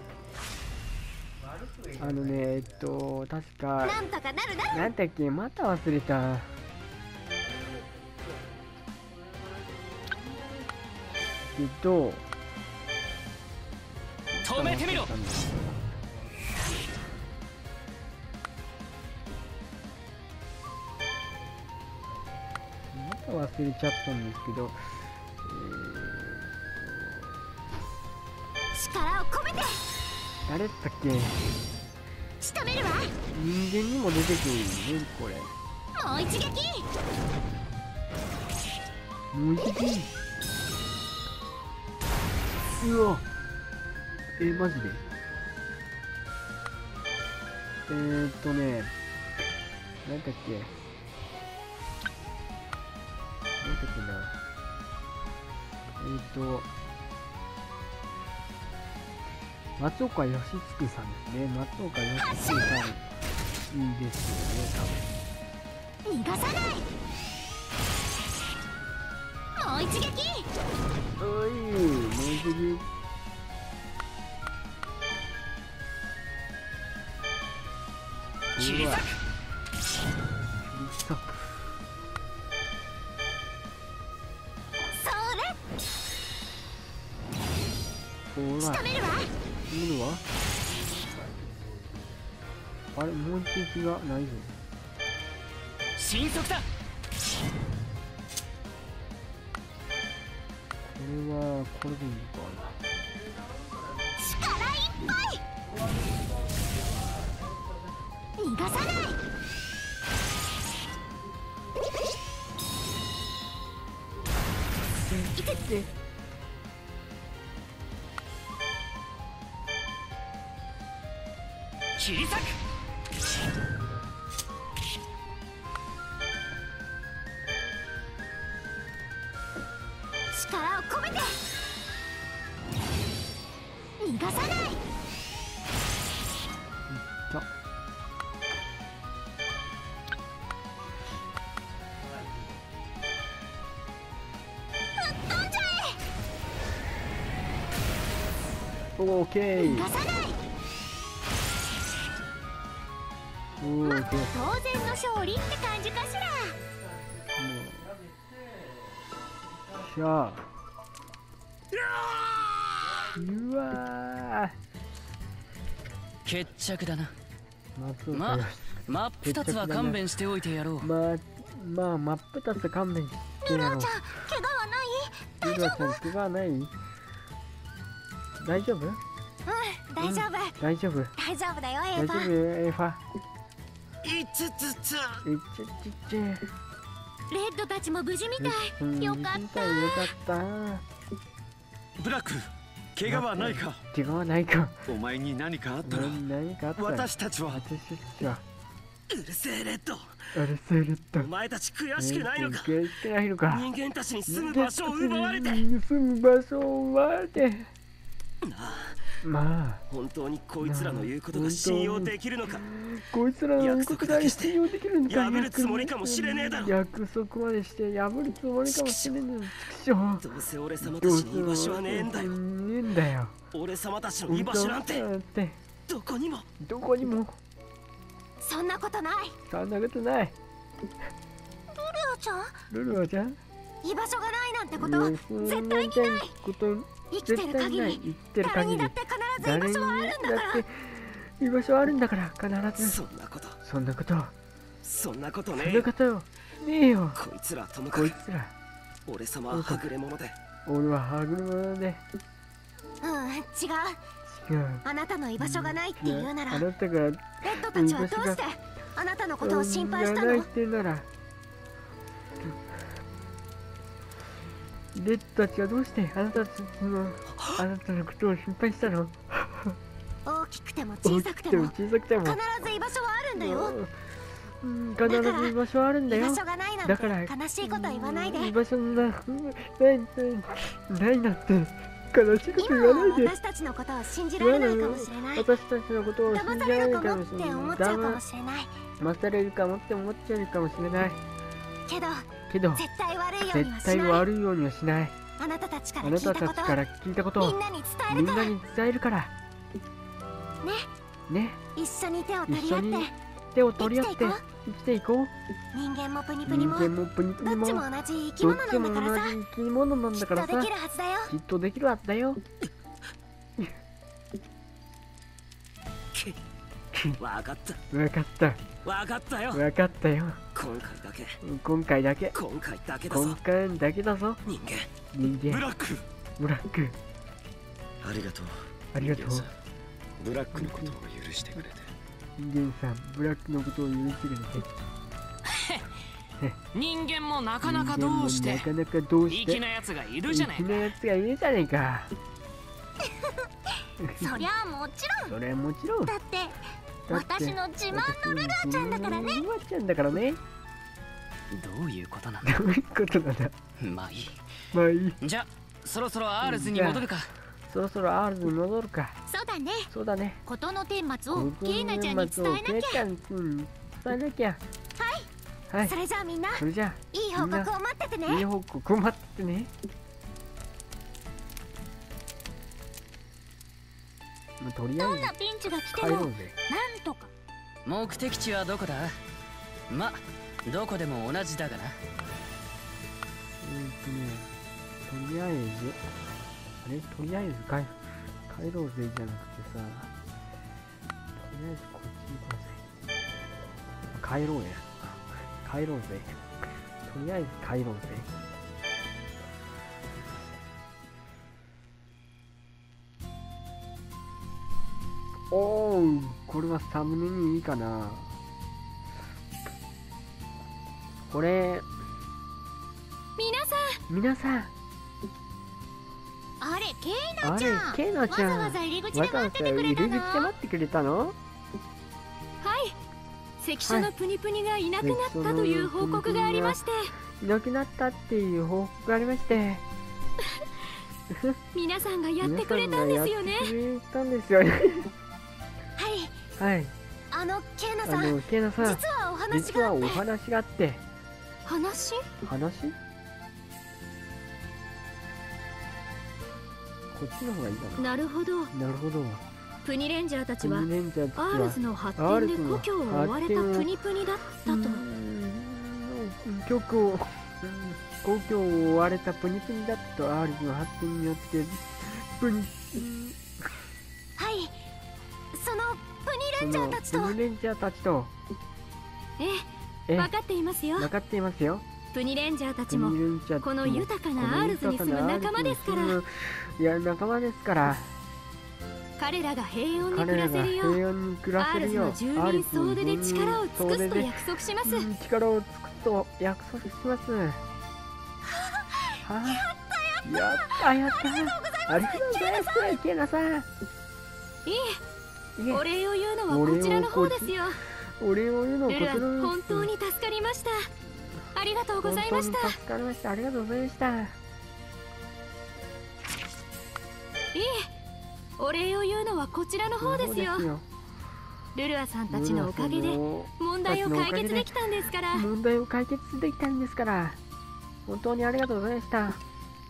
Speaker 1: あのねえっと確か
Speaker 2: なんとかなるな。
Speaker 1: なんだっけ、また忘れた。えっと
Speaker 5: 止めてみろ。
Speaker 1: また忘れちゃったんですけど、
Speaker 2: 力を込めて。
Speaker 1: 誰だったっけ。
Speaker 2: 仕留めるわ。
Speaker 1: 人間にも出てくるねこれ。
Speaker 2: もう一撃。
Speaker 1: もう一撃。うわ。えー、マジで。えーっとね、なんだっけ。なんだっけな。えーっと。松岡義嗣さんですね。松岡義嗣さん。いいですよね、
Speaker 2: 多分。逃がさない。もう一撃。
Speaker 1: おい、もう一撃。
Speaker 5: 切り裂く。
Speaker 2: 仕留めるわ。
Speaker 1: 見るわ。あれ、もう一撃がないぞ。
Speaker 5: 神速だ。
Speaker 1: これはこれでいいのか
Speaker 2: 力いっぱい。逃がさない。いてって。
Speaker 5: 切り裂く。
Speaker 2: 力を込めて。逃がさない。
Speaker 1: オーケー。
Speaker 2: 逃がさない。まあ、当然の勝利って感じかしら。
Speaker 1: しゃあ。うわ
Speaker 5: ー。決着だな。
Speaker 1: まあ、
Speaker 5: 真っ二つは勘弁しておいてやろう。
Speaker 1: まあ、まあ、真っ二つ勘弁してやろう。
Speaker 2: ルローちゃん、怪我はない？大丈夫？
Speaker 1: ルローちゃん、怪我はない？大丈夫？
Speaker 2: うん、大丈夫。
Speaker 1: 大丈夫。
Speaker 2: 大丈夫だよ、エ
Speaker 1: 大
Speaker 2: ヴァ。
Speaker 1: 丈夫よ、エヴァ。
Speaker 5: いつつつ。
Speaker 1: いつつつ。
Speaker 4: レッドたちも無事みたい。よかった。
Speaker 1: よかった。
Speaker 7: ブラック、怪我はないか？
Speaker 1: 怪我はないか？
Speaker 7: お前に何かあったら、
Speaker 1: 何かあったら
Speaker 7: 私たちは。
Speaker 1: 私たちは。
Speaker 5: うるせえレッド。
Speaker 1: うるせえレッド。
Speaker 5: お前たち悔しくないのか？
Speaker 1: 悔しくないのか？
Speaker 5: 人間たちに住む場所を奪われて。
Speaker 1: 住む場所を奪われて。
Speaker 5: なあ。
Speaker 1: まあ。
Speaker 5: 本当にこいつらの言うことが信用できるのか？
Speaker 1: こいつらの言うことが信用できるのか？
Speaker 5: 破るつもりかもしれねえだろ。
Speaker 1: 約束までして破るつもりかもしれねえ。
Speaker 5: どうせ俺様たちに居場所はねえんだよ。
Speaker 1: ねえんだよ。
Speaker 5: 俺様たちの居場所なんてどこにも。
Speaker 1: どこにも。
Speaker 2: そんなことない。
Speaker 1: そんなことない。
Speaker 2: ルルオちゃん？
Speaker 1: ルルオちゃん？
Speaker 2: 居場所がないなんてこと絶対にない。生きてる限り誰にだって必ず居場所はあるんだから。
Speaker 1: 居場所はあるんだから必ず。
Speaker 5: そんなこと
Speaker 1: そんなこと
Speaker 5: そんなことねえ。
Speaker 1: そんなことねえよ。
Speaker 5: こいつらともかく
Speaker 1: こいつら
Speaker 5: 俺様ははぐれ者で。
Speaker 1: 俺ははぐれ者で。
Speaker 2: うん、違う違う。あなたの居場所がないって言うなら、
Speaker 1: あなたがレッ
Speaker 2: ドたちはどうしてあなたのことを心配したの？
Speaker 1: レッドたちはどうしてあなたたちのあなたのことを心配したの？
Speaker 2: 大きくても小さくても
Speaker 1: 小さくても
Speaker 2: 必ず居場所はあるんだよ。
Speaker 1: 必ず居場所はあるんだよ。
Speaker 2: 居場所がないなんて悲しいこと言わないで。
Speaker 1: 居場所なないないなんて悲しいこと言わないで。
Speaker 2: 今は私たちのことを信じられないかもしれない。
Speaker 1: 私たちのことを信じられないかもしれない。
Speaker 2: 騙されるかもって思っちゃうかもしれない。
Speaker 1: 騙されるかもって思っちゃうかもしれない。
Speaker 2: けど
Speaker 1: けど
Speaker 2: 絶対悪いようにはしない。
Speaker 1: 絶対悪いようにはしない。
Speaker 2: あなたたちか
Speaker 1: あなたたちから聞いたことを
Speaker 2: みんなに伝えるから。
Speaker 1: みんなに伝えるから。
Speaker 2: ね。
Speaker 1: ね。
Speaker 2: 一緒に手を取り合って
Speaker 1: 手を取り合って生きていこう。
Speaker 2: 人間もプニプニも
Speaker 1: 人間もプニプニも
Speaker 2: どっちも同じ生き物なんだからさ。
Speaker 1: 生き物なんだからさ。
Speaker 2: きっとできるはずだよ。
Speaker 1: きっとできるはずだよ。
Speaker 5: わかった。
Speaker 1: わかった。
Speaker 5: わかったよ。
Speaker 1: わかったよ。
Speaker 5: 今回だけ。
Speaker 1: 今回だけ。
Speaker 5: 今回だけだぞ。
Speaker 1: 今回だけだぞ。
Speaker 5: 人間。
Speaker 1: 人間。
Speaker 7: ブラック。
Speaker 1: ブラック。
Speaker 6: ありがとう。
Speaker 1: ありがとう。
Speaker 6: ブラックのことを許してくれて。
Speaker 1: 人間さん、ブラックのことを許してくれて。
Speaker 5: 人間もなかなかどうして。
Speaker 1: なかなかどうして。
Speaker 5: 粋なやつがいるじゃないか。
Speaker 1: 粋なやつがいるじゃないか。
Speaker 2: そりゃあもちろん。
Speaker 1: それはもちろん。
Speaker 2: だって私の自慢のルルアちゃんだからね。
Speaker 1: ルルアちゃんだからね。
Speaker 5: どういうことなんだ。
Speaker 1: どういうことなんだ。
Speaker 5: まあいい。
Speaker 1: まあいい。
Speaker 5: じゃあそろそろアールズに戻るか。
Speaker 1: そろそろアールズに戻るか。
Speaker 4: そうだね。
Speaker 1: そうだね。
Speaker 4: 事の顛末をケイナちゃんに伝えなきゃ。
Speaker 1: ケイちゃんに伝えなきゃ。
Speaker 2: はい。
Speaker 1: はい。
Speaker 2: それじゃあみんな。
Speaker 1: それじゃあ
Speaker 2: いい報告を待っててね。
Speaker 1: いい報告を待っててね。とりあえず
Speaker 4: どんなピンチが来てもなんとか
Speaker 3: 目的地はどこだ？ま、どこでも同じだがな。
Speaker 1: えーっとね、とりあえず、あれとりあえず帰帰ろうぜじゃなくてさ、とりあえずこっち行こうぜ。帰ろうや。帰ろうぜ。とりあえず帰ろうぜ。おー、これはサムネにいいかな。これ、
Speaker 4: 皆さん
Speaker 1: 皆さん、
Speaker 4: あれケイナちゃん、
Speaker 1: あれケイナちゃん、
Speaker 4: わざわざ入り口で待っててくれたの？
Speaker 1: 入り口で待ってくれたの？
Speaker 4: はい、関所のプニプニがいなくなったという報告がありまして、
Speaker 1: いなくなったっていう報告がありまして
Speaker 4: 皆さんがやってくれたんですよね。
Speaker 1: やってくれたんですよね
Speaker 2: はい、
Speaker 1: はい、
Speaker 2: あのケイナさん、
Speaker 1: あのケイナさん、
Speaker 2: 実はお話
Speaker 1: 実はお
Speaker 2: があって。
Speaker 1: 話があって
Speaker 4: 話？
Speaker 1: 話こっちの方がいいかな。
Speaker 4: なるほど。
Speaker 1: なるほど。
Speaker 4: プニレンジャーたちは
Speaker 1: プニレンジャーたちは
Speaker 4: アールズの発展で故郷を追われたプニプニだったと。
Speaker 1: うーん故郷を故郷を追われたプニプニだったと。アールズの発展によってプニ
Speaker 2: はい、そのプニレンジャーたちと。
Speaker 1: プニレンジャーたちと
Speaker 4: え
Speaker 1: え
Speaker 4: え、分かっていますよ。
Speaker 1: 分かっていますよ。
Speaker 4: プニレンジャーたち
Speaker 1: プ
Speaker 4: も
Speaker 1: ニレンジャーたちも
Speaker 4: この豊かなアールズに住む仲間ですから。
Speaker 1: いや、仲間ですから。
Speaker 4: 彼らが平穏に暮
Speaker 1: 彼らが
Speaker 4: らせるよう、
Speaker 1: 平穏に暮ら
Speaker 4: アールズ
Speaker 1: せるよう、
Speaker 4: の住民総出で力を尽くすと
Speaker 1: 総出で
Speaker 4: 約束します。
Speaker 1: うん力を尽くすと約束します。はあ、やったやったやったありがとうございますケイナさん。い
Speaker 4: いえ、
Speaker 1: え
Speaker 4: お礼を言うのはこちらの方ですよ。
Speaker 1: お礼を言うのをこち
Speaker 4: ルルは
Speaker 1: らの
Speaker 4: 本当に助かりました。ありがとうございました。
Speaker 1: 本当に助かりました。ありがとうございました。
Speaker 4: いえ、お礼を言うのはこちらの方ですよ。ルルアさんたちのおかげで問題を解決できたんですから。
Speaker 1: 問題を解決できたんですから、本当にありがとうございました。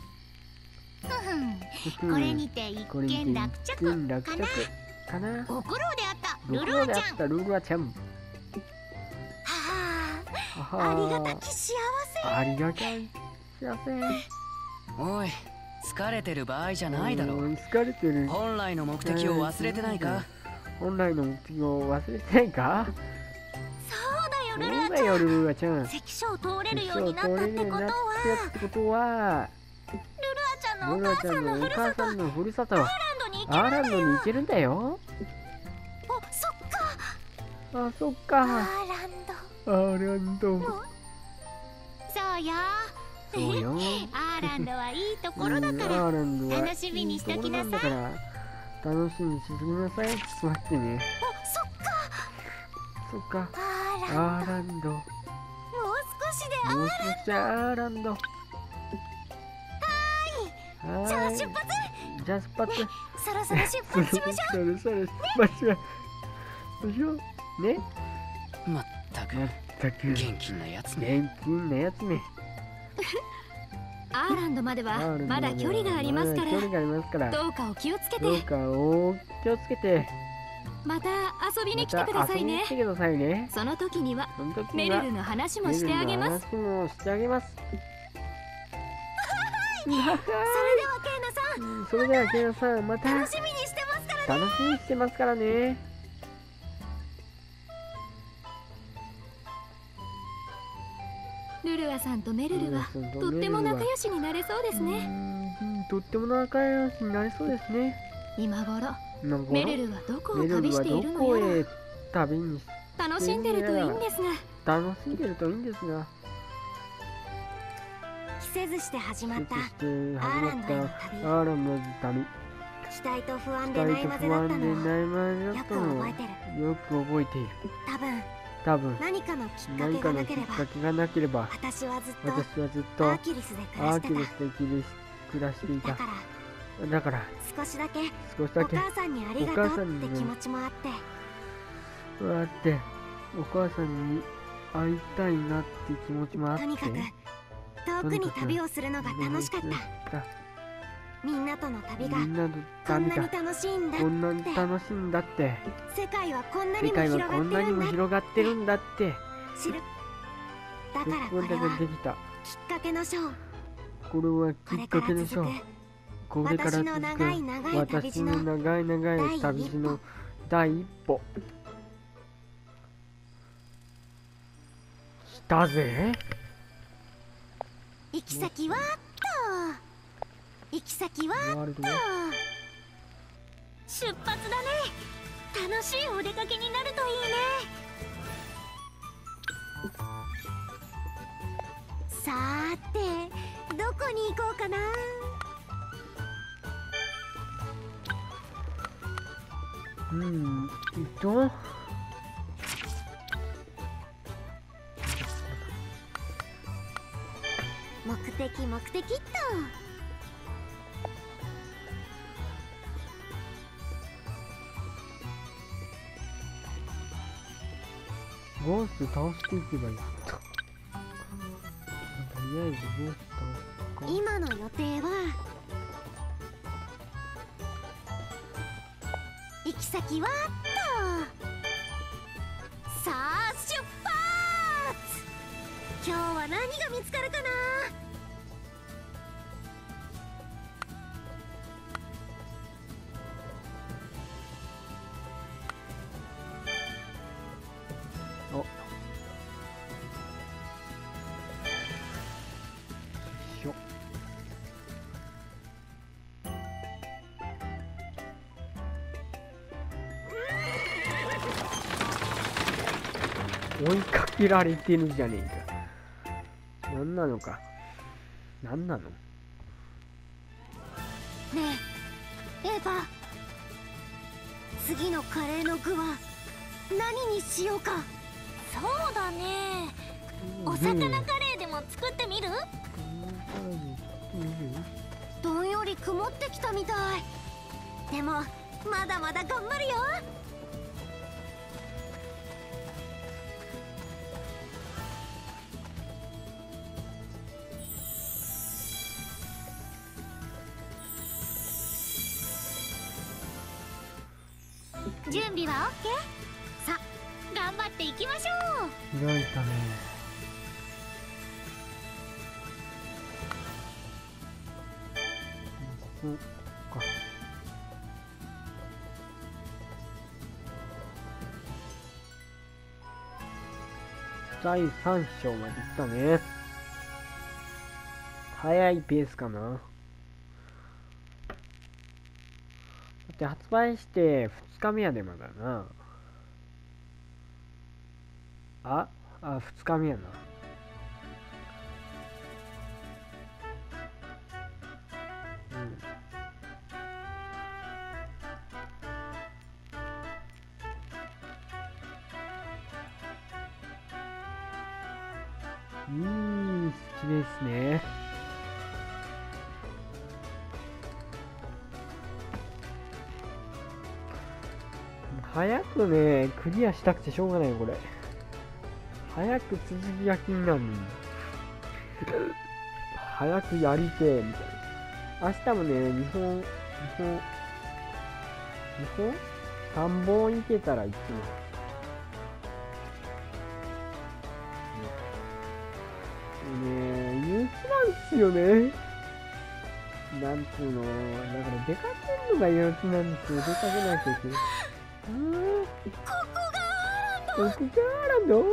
Speaker 4: ふふん、これにて一件落着
Speaker 1: 一件落着かな。
Speaker 4: ご苦労であった
Speaker 1: ルルアちゃん。ルルアちゃん。
Speaker 2: はあ、ありがたき幸せ。
Speaker 1: ありがたい幸せ。
Speaker 3: おい、疲れてる場合じゃないだろう。
Speaker 1: 疲れてる。
Speaker 3: 本来の目的を忘れてないか？
Speaker 1: 本来の目的を忘れてないか？
Speaker 2: そうだよ、ルルアちゃん。
Speaker 1: そうだよ、ルルアちゃん。
Speaker 2: 関所を通れるようになったってことは、
Speaker 1: ってことは、
Speaker 2: ルルアちゃんのお母さんのふるさと、
Speaker 1: お母さんのふるさと、
Speaker 2: アーランドに行け
Speaker 1: アー
Speaker 2: るんだよ。
Speaker 1: ランドに行けるんだよ。
Speaker 2: あ、そっか。
Speaker 1: あ、そっ
Speaker 2: ア
Speaker 1: か。
Speaker 2: ーランド。
Speaker 1: アーランド。
Speaker 4: そうよ。
Speaker 1: そうよ。
Speaker 4: アーランドはいいところだから
Speaker 1: アーランドは
Speaker 4: 楽しみにしときなさい。
Speaker 1: いいところなんだから楽しみにしときなさい。ちょっと待ってね。
Speaker 2: あ、そっか。
Speaker 1: そっか。
Speaker 2: アーランド。
Speaker 1: アーランド。
Speaker 2: もう少しでアー
Speaker 1: もう少しでアーランド。はーい。
Speaker 2: じゃあ出発。
Speaker 1: じゃあ出発。
Speaker 2: そろそろ出発しましょう。
Speaker 1: そろそろ出発しましょう。ね。
Speaker 3: まったく。
Speaker 1: まったく。
Speaker 3: 元気なやつね。
Speaker 1: 元気なやつね。
Speaker 4: アーランドまではまだ距離がありますから、
Speaker 1: 距離がありますから、
Speaker 4: どうかお気をつけ
Speaker 1: どう
Speaker 4: て、
Speaker 1: かお気をつけて、
Speaker 4: また遊びに来てくださいね。
Speaker 1: また遊びに来てくださいね。
Speaker 4: その時には
Speaker 1: その時
Speaker 4: メ
Speaker 1: には
Speaker 4: ルルの話もしてあげます。
Speaker 1: メルルの話もしてあげます。
Speaker 2: それではケイナさん、
Speaker 1: うんそれではケイナさん、また
Speaker 2: 楽しみにしてますからね。
Speaker 1: 楽しみにしてますからね。
Speaker 4: ルルアさんとメルルはとっても仲良しになれそうですね。
Speaker 1: うんとっても仲良しになれそうですね。
Speaker 4: 今頃
Speaker 1: 今頃
Speaker 4: メルルはどこを
Speaker 1: メルル
Speaker 4: 旅
Speaker 1: はど
Speaker 4: しているの
Speaker 1: こ
Speaker 4: や
Speaker 1: へ旅に
Speaker 4: ら楽しんでるといいんですが。
Speaker 1: 楽しんでるといいんですが、
Speaker 2: 着せずして始まった
Speaker 1: そして始まった
Speaker 2: アーランドへの旅。
Speaker 1: アーランドの旅。
Speaker 2: 期待と不安
Speaker 1: 期
Speaker 2: で
Speaker 1: 待と不
Speaker 2: ないまぜだった
Speaker 1: 安で
Speaker 2: のを
Speaker 1: ないまぜだ
Speaker 2: よく
Speaker 1: ったのを
Speaker 2: 覚えてる。
Speaker 1: よく覚えている。
Speaker 2: 多分
Speaker 1: 多分
Speaker 2: 何かのきっか
Speaker 1: 何
Speaker 2: け
Speaker 1: かのきっ
Speaker 2: がなければ、
Speaker 1: かけがなければ、
Speaker 2: 私はずっと
Speaker 1: 私はずっと
Speaker 2: アーキリスで暮らして
Speaker 1: アーキレスで暮らしていた。
Speaker 2: た。だから
Speaker 1: だから
Speaker 2: 少しだけお
Speaker 1: 少しだけ
Speaker 2: 母さんにあり
Speaker 1: お
Speaker 2: がとう
Speaker 1: 母さんに
Speaker 2: って気持ちもあって、
Speaker 1: そうやってお母さんに会いたいなって気持ちもあって、
Speaker 2: とにかく遠くに旅をするのが楽しかった。
Speaker 1: た
Speaker 2: みんなとの旅が
Speaker 1: みんなの
Speaker 2: こん
Speaker 1: 旅が
Speaker 2: なに楽しいんだ
Speaker 1: こんなに
Speaker 2: って。
Speaker 1: 楽しいんだって
Speaker 2: 世界はこんなに
Speaker 1: 世界
Speaker 2: も広
Speaker 1: はこんなにも
Speaker 2: がってるんだ
Speaker 1: 広がってるんだって
Speaker 2: 知る。だから
Speaker 1: これ
Speaker 2: これは
Speaker 1: ができた。
Speaker 2: きっかけの章。
Speaker 1: これは
Speaker 2: これ
Speaker 1: きっか
Speaker 2: から続く
Speaker 1: けでしょう。これから
Speaker 2: 私の
Speaker 1: 続く
Speaker 2: 長い長い旅路の
Speaker 1: 私の長い長い旅路の第一歩。来たぜ。
Speaker 2: 行き先はっと行き先はっと
Speaker 4: 出発だね。楽しいお出かけになるといいね。
Speaker 2: さーてどこに行こうかな。
Speaker 1: うんえっと
Speaker 2: 目的目的っと。
Speaker 1: ゴースト倒していけばいいと。とりあえずゴースト倒すか。
Speaker 2: 今の予定は行き先はっと。さあ出発。今日は何が見つかるかな。
Speaker 1: およいしょ。追いかけられてるじゃねえか。なんなのか。なんなの。
Speaker 2: ねえエヴァ、次のカレーの具は何にしようか。
Speaker 4: そうだね。お魚カレーでも作ってみる？
Speaker 2: どんより曇ってきたみたい。でもまだまだ頑張るよ。
Speaker 4: 準備は オーケー？ さあ頑張っていきましょう。
Speaker 1: 開いたね。そっか。だいさん章までいったね。早いペースかな。だって発売してふつかめやでまだな。ああ、ふつかめやな。うん。いい好きですね。早くね、クリアしたくてしょうがないよ、これ。早く続きが気になるのに。早くやりてえ、みたいな。明日もね、にほん、にほん、にほん ?さん 本いけたらいつも。ねえ、憂鬱なんですよね。なんつうの、だから出かけるのが憂鬱なんですよ。出かけなきゃいけない。あー、
Speaker 2: ここがアーランド。
Speaker 1: ここがアーランド？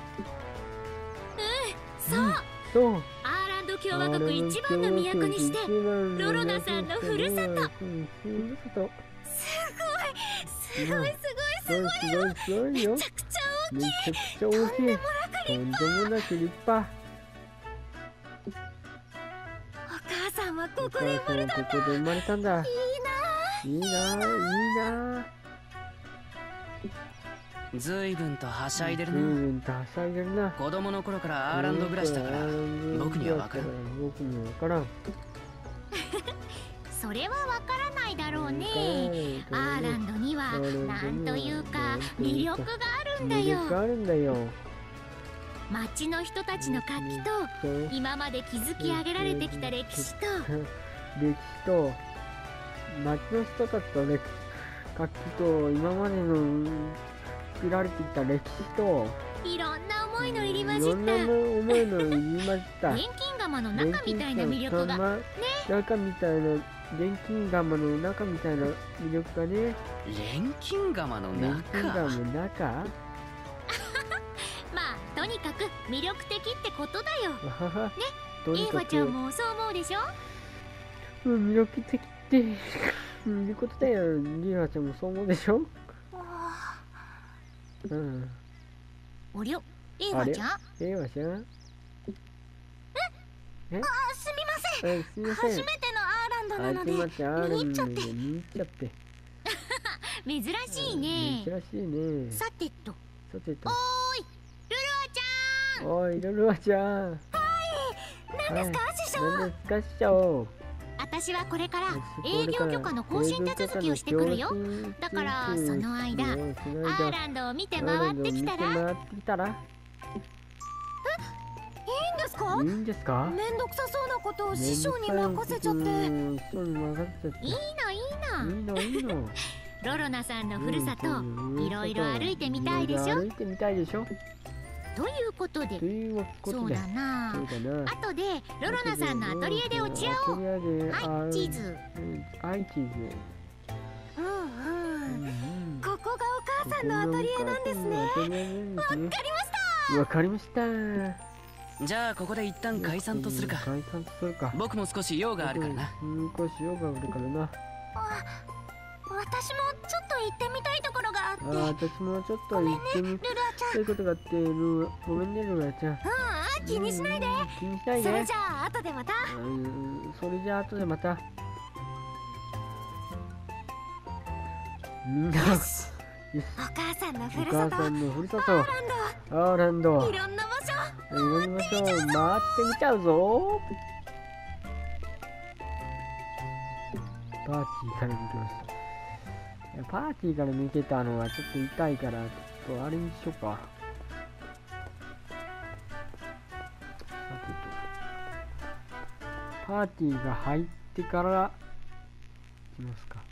Speaker 4: そう
Speaker 1: そう。
Speaker 4: アーランド共和国一番の都にしてロロナさんのふるさと。
Speaker 1: ふるさと。
Speaker 2: すごいすごいすごいすごいよ。
Speaker 1: すごいよ。
Speaker 2: めちゃくちゃ大きい。
Speaker 1: めちゃくちゃ大きい。とんでもなく立派。
Speaker 2: お母さんはここで生まれたんだ。
Speaker 1: ここで生まれたんだ。
Speaker 2: いいな。
Speaker 1: いいな、いいな。
Speaker 5: ずいぶんとはしゃいでるな。
Speaker 1: ずいぶんとはしゃいでるな。
Speaker 5: 子供の頃からアーランド暮らしだから僕には分からん。
Speaker 1: 僕には分からん。
Speaker 4: それはわからないだろうね。アーランドにはなんというか魅力があるんだよ。
Speaker 1: 魅力あるんだよ。
Speaker 4: 町の人たちの活気と今まで築き上げられてきた歴史と
Speaker 1: 歴史と町の人たちと歴活気と今までの作られてきた歴史と
Speaker 4: いろんな思いの入り混
Speaker 1: い
Speaker 4: じった
Speaker 1: ろんな思いの入り混じった
Speaker 4: 錬金釜の中みたいな魅力が
Speaker 1: ね中みたいな錬金釜の中みたいな魅力がね。
Speaker 8: 錬金釜の中。
Speaker 1: 錬金釜の中
Speaker 4: まあとにかく魅力的ってことだよね。エーファちゃんもそう思うでしょ。
Speaker 1: 魅力的っていうことだよ。リーファちゃんもそう思うでしょ。うん。
Speaker 4: おりょ、エーファちゃん。
Speaker 1: エーファちゃん。
Speaker 2: え？あ、すみません。
Speaker 1: すみません。
Speaker 2: 初めてのアーランドなので見入っちゃって。
Speaker 1: 見入っちゃって。
Speaker 4: 珍しいね。
Speaker 1: 珍しいね。
Speaker 2: さてと。
Speaker 1: さてと。
Speaker 2: おーい、ルルアちゃん。
Speaker 1: おい、ルルアちゃん。
Speaker 2: はい。何ですか、師匠。
Speaker 1: 何ですか、師匠。
Speaker 2: 私はこれから営業許可の更新手続きをしてくるよ。だからその間、アーランドを見て回ってきたら。
Speaker 1: 回ってきたら。
Speaker 2: いいんですか？
Speaker 1: いいんですか？
Speaker 2: めんどくさそうなことを師匠に任せちゃって。いいのいい
Speaker 1: の。
Speaker 2: の。
Speaker 1: いいのいいの。
Speaker 4: ロロナさんのふるさと、いろいろ歩いてみたいでしょ。
Speaker 1: 歩いてみたいでしょ。
Speaker 4: ということで、そうだな。あとでロロナさんのアトリエで落ち合おう。はい、チーズ。
Speaker 1: はい、チーズ。
Speaker 2: うんうん。ここがお母さんのアトリエなんですね。わかりました。
Speaker 1: わかりました。
Speaker 8: じゃあここで一旦解散とするか。
Speaker 1: 解散とするか。
Speaker 8: 僕も少し用があるからな。
Speaker 1: 少し用があるからな。
Speaker 2: 私もちょっと行ってみたいところがあって。
Speaker 1: あ、私もちょっと行ってみたいことがあって、ごめんね、ルルアちゃん。
Speaker 2: うん、気にしないで。
Speaker 1: 気にしないで。
Speaker 2: それじゃあ後でまた。
Speaker 1: うん、それじゃあ後でまた。みんな。
Speaker 2: よし。お母さんのふるさと。
Speaker 1: お母さんのふるさと。
Speaker 2: アーランド。
Speaker 1: アーランド。
Speaker 2: いろんな場所。
Speaker 1: いろんな場所を回ってみちゃうぞ。パーティーから見てました。パーティーから見てたのはちょっと痛いから、ちょっとあれにしようか。パーティーが入ってから行きますか。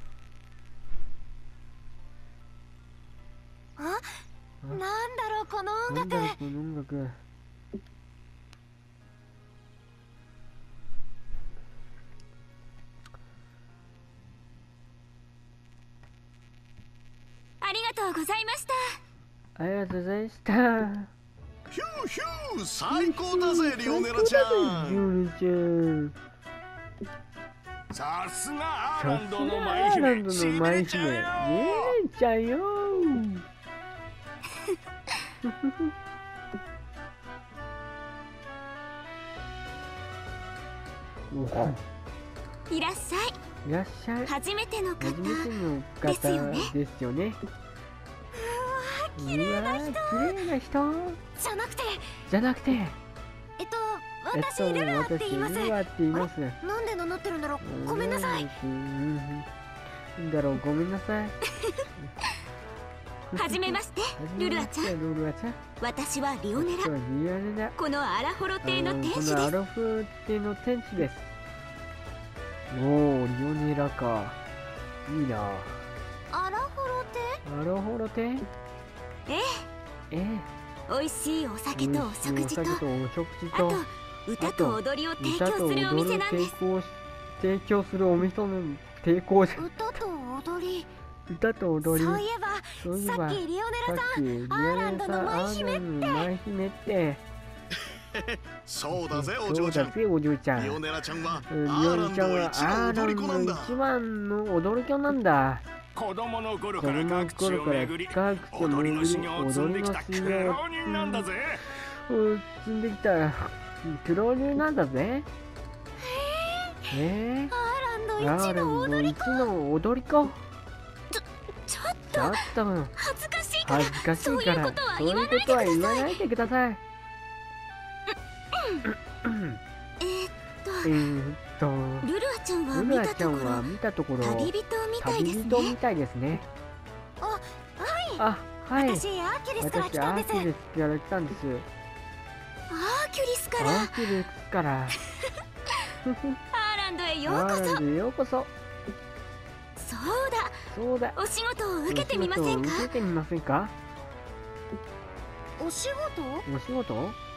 Speaker 2: あ、なんだろうこの音楽。
Speaker 1: なんだろうこの音楽。
Speaker 4: ありがとうございました。
Speaker 1: ありがとうございました。
Speaker 9: ヒューヒュー、最高だぜリオネラちゃん。
Speaker 1: リオネラちゃん。
Speaker 9: さすがアーランドの舞
Speaker 1: アーラン
Speaker 9: 姫。
Speaker 1: ドの舞姫。ねえちゃんよ。
Speaker 2: いらっしゃい。
Speaker 1: いらっしゃい。
Speaker 2: 初めての方。
Speaker 1: 初めての方ですよね。
Speaker 2: うわ、綺麗な人。
Speaker 1: 綺麗な人。
Speaker 2: じゃなくて。
Speaker 1: じゃなくて。
Speaker 2: えっと、私ルルアって言います。
Speaker 1: ルルアって言います。
Speaker 2: なんで名乗ってるんだろう。ごめんなさい。
Speaker 1: なんだろう、ごめんなさい。
Speaker 2: はじめまして、ルルアちゃん。
Speaker 1: ルルアちゃん。
Speaker 2: 私はリオネラ。
Speaker 1: リオネラ。
Speaker 2: このアラフォロ邸の店主です。
Speaker 1: このアラフォロ邸の店主です。おお、リオネラか。いいな。
Speaker 2: アラフォロ邸？
Speaker 1: アラフォロ邸？
Speaker 2: ええ。
Speaker 1: ええ。
Speaker 2: 美味しいお酒とお食事と、
Speaker 1: お酒とお食事と、
Speaker 2: あと歌と踊りを提供するお店なんです。
Speaker 1: 提供するお店の提供じゃ。
Speaker 2: 歌と踊り。
Speaker 1: 歌と踊り。
Speaker 2: そういえば、
Speaker 1: そういえば
Speaker 2: さっきリオネラさん、アーランドの舞姫って。
Speaker 1: 舞姫って。
Speaker 9: そうだぜお嬢ちゃん。
Speaker 1: そうだぜお嬢ちゃん。
Speaker 9: リオネラちゃんは
Speaker 1: リオネラちゃんはアーランドの一番の踊り子なんだ。
Speaker 5: 子供の頃から各地を巡り、踊りの修行を積んできた苦労人なんだぜ。
Speaker 1: 積んできた苦労人なんだぜ。えー、
Speaker 2: アーランド一の踊り子。
Speaker 1: の踊り子。
Speaker 2: ちょ、ちょっと。
Speaker 1: ちょっと。
Speaker 2: 恥ずかしいから。
Speaker 1: 恥ずかしいから。そういうことは言わないでください。
Speaker 2: えーっと。
Speaker 1: えーっと。
Speaker 2: ルルアちゃんは見たところ。
Speaker 1: 見たところ。
Speaker 2: 旅人みたいですね。
Speaker 1: 旅人みたいですね。
Speaker 2: あ、はい。
Speaker 1: あ、はい。
Speaker 2: 私アーキュリスから来たんです。
Speaker 1: 私アーキュリスから来たんです。
Speaker 2: アーキュリスから。
Speaker 1: アーキュリスから。
Speaker 4: アーラン
Speaker 2: ンドへようこそ。
Speaker 1: アーランドへようこそ。
Speaker 2: そうだ
Speaker 1: そうだ、
Speaker 2: お仕事を受けてみませんか。
Speaker 1: 受けてみませんか。
Speaker 2: お仕事？
Speaker 1: お仕事？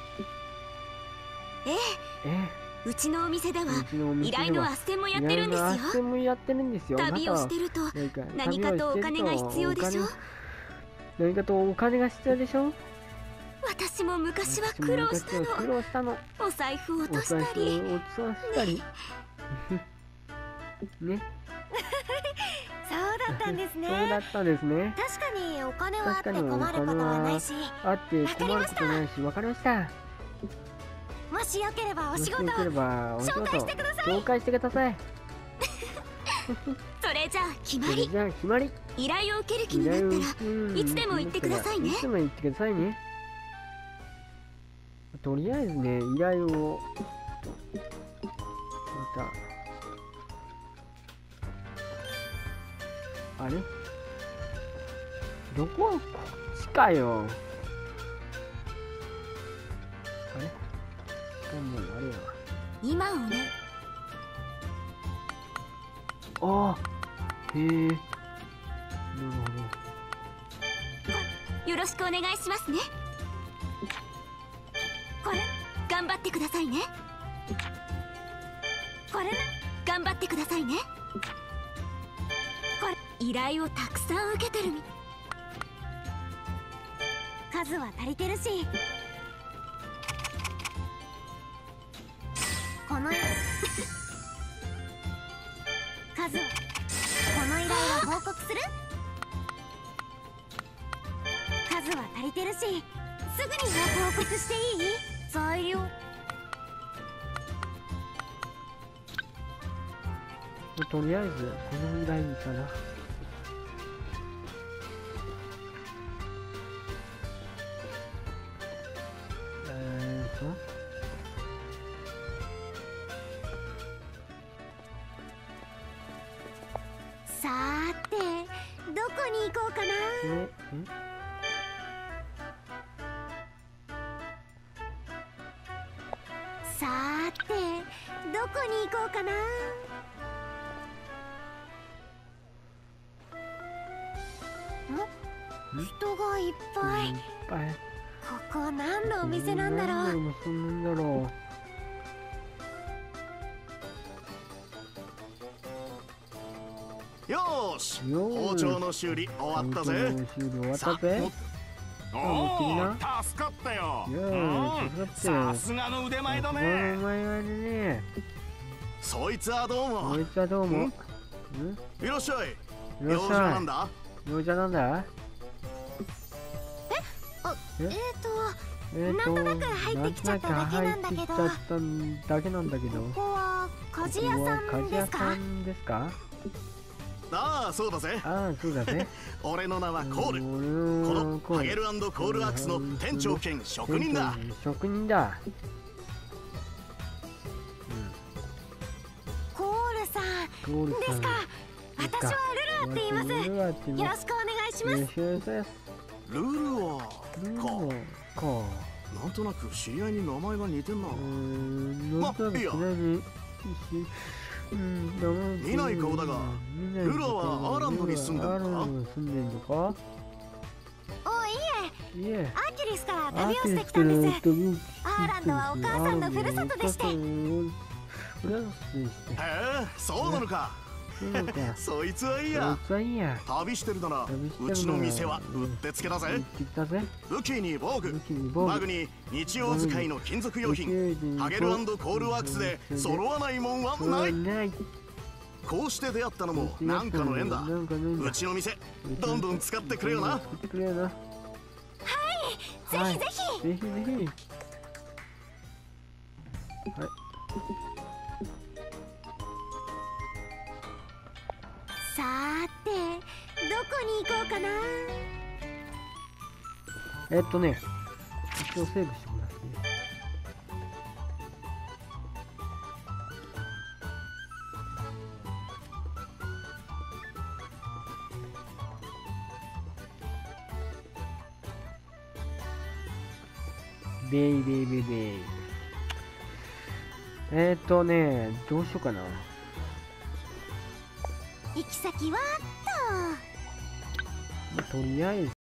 Speaker 2: ええ、
Speaker 1: ええ、
Speaker 2: うちのお店では
Speaker 1: うちのお店では
Speaker 2: 依頼の斡旋もやってるんですよ。
Speaker 1: 依頼の斡旋もやってるんですよ。
Speaker 2: 旅をしてると何かとお金が必要でしょ。
Speaker 1: 何かとお金が必要でしょ。
Speaker 2: 私も昔は苦労したの。
Speaker 1: 苦労したの。
Speaker 2: お財布を落としたり。
Speaker 1: お財布を落としたり。ね。
Speaker 2: そうだったんですね。
Speaker 1: そうだったんですね。
Speaker 2: 確かにお金はあって困ることはないし。
Speaker 1: あって困ることないし、わかりました。
Speaker 2: もしよければお仕事
Speaker 1: もしよければお仕事
Speaker 2: 紹介してください。
Speaker 1: 紹介してください。
Speaker 2: それじゃあ決まり。
Speaker 1: じゃあ決まり。
Speaker 2: 依頼を受ける気になったらいつでも言ってくださいね。
Speaker 1: いつでも言ってくださいね。とりあえずね、依頼をまたあれどこ？こっちかよ。あれしかもあれやわ。
Speaker 2: 今をね。
Speaker 1: ああ、へえ。なるほ
Speaker 2: ど。よろしくお願いしますね。これ頑張ってくださいね。これ頑張ってくださいね。これ依頼をたくさん受けてるみ。数は足りてるし。この数をこの依頼を報告する。数は足りてるし、すぐに報告していい？材料
Speaker 1: とりあえずこの依頼かな。えーと
Speaker 2: さーて、どこに行こうかな。
Speaker 1: え
Speaker 2: さーて、どこに行こうかな。ん？人がいっぱい。いっ
Speaker 1: ぱい。
Speaker 2: ここ何のお店なんだろう。
Speaker 1: 何のお店なんだろ
Speaker 9: う。よーし、包丁の修理終わったぜ。
Speaker 1: 修理終わったぜ。
Speaker 9: おお、助かったよ。さすがの腕前だね。
Speaker 1: 腕前だね。
Speaker 9: そいつはどうも。
Speaker 1: そいつはどうも。
Speaker 9: いらっしゃい。
Speaker 1: 用事なんだ。用事なんだ。
Speaker 2: え、あ、えーと、えーと、なんとなく入ってきちゃっただけなんだけど。
Speaker 1: 入ってきちゃっただけなんだけど。
Speaker 2: ここは鍛冶屋さんですか？
Speaker 1: 鍛冶屋さんですか？
Speaker 9: ああ、そうだぜ。
Speaker 1: ああ、そうだぜ。
Speaker 9: 俺の名はコール。このハゲル&コールアークスの店長兼職人だ。
Speaker 1: 職人だ。
Speaker 2: コールさんですか？私はルルアって言います。よろしくお願いします。
Speaker 9: ルルアか。なんとなく知り合いに名前が似てんな。まあいいや。見ない顔だが、ルラはアーランドに住んでるのか？
Speaker 1: 住んでるのか？
Speaker 2: お、いえ、
Speaker 1: いえ、
Speaker 2: アーキュリスから旅をしてきたんです。アーランドはお母さんのふるさとでして。へ
Speaker 9: え、そうなのか。そいつはいいや。旅してるならうちの店はうってつけだぜ。武器に防具、バグに日用使いの金属用品、ハゲル&コールワークスで揃わないもんはない。こうして出会ったのもなんかの縁だ。うちの店どんどん使ってくれよな。はい、ぜひぜひ。
Speaker 1: ぜひぜひ。はい。
Speaker 2: さーて、どこに行こうかな。
Speaker 1: えっとね、一応セーブしてくださいね。ベイベイベイベイ。 えーとね、どうしようかな。
Speaker 2: 行き先はっと。
Speaker 1: とりあえず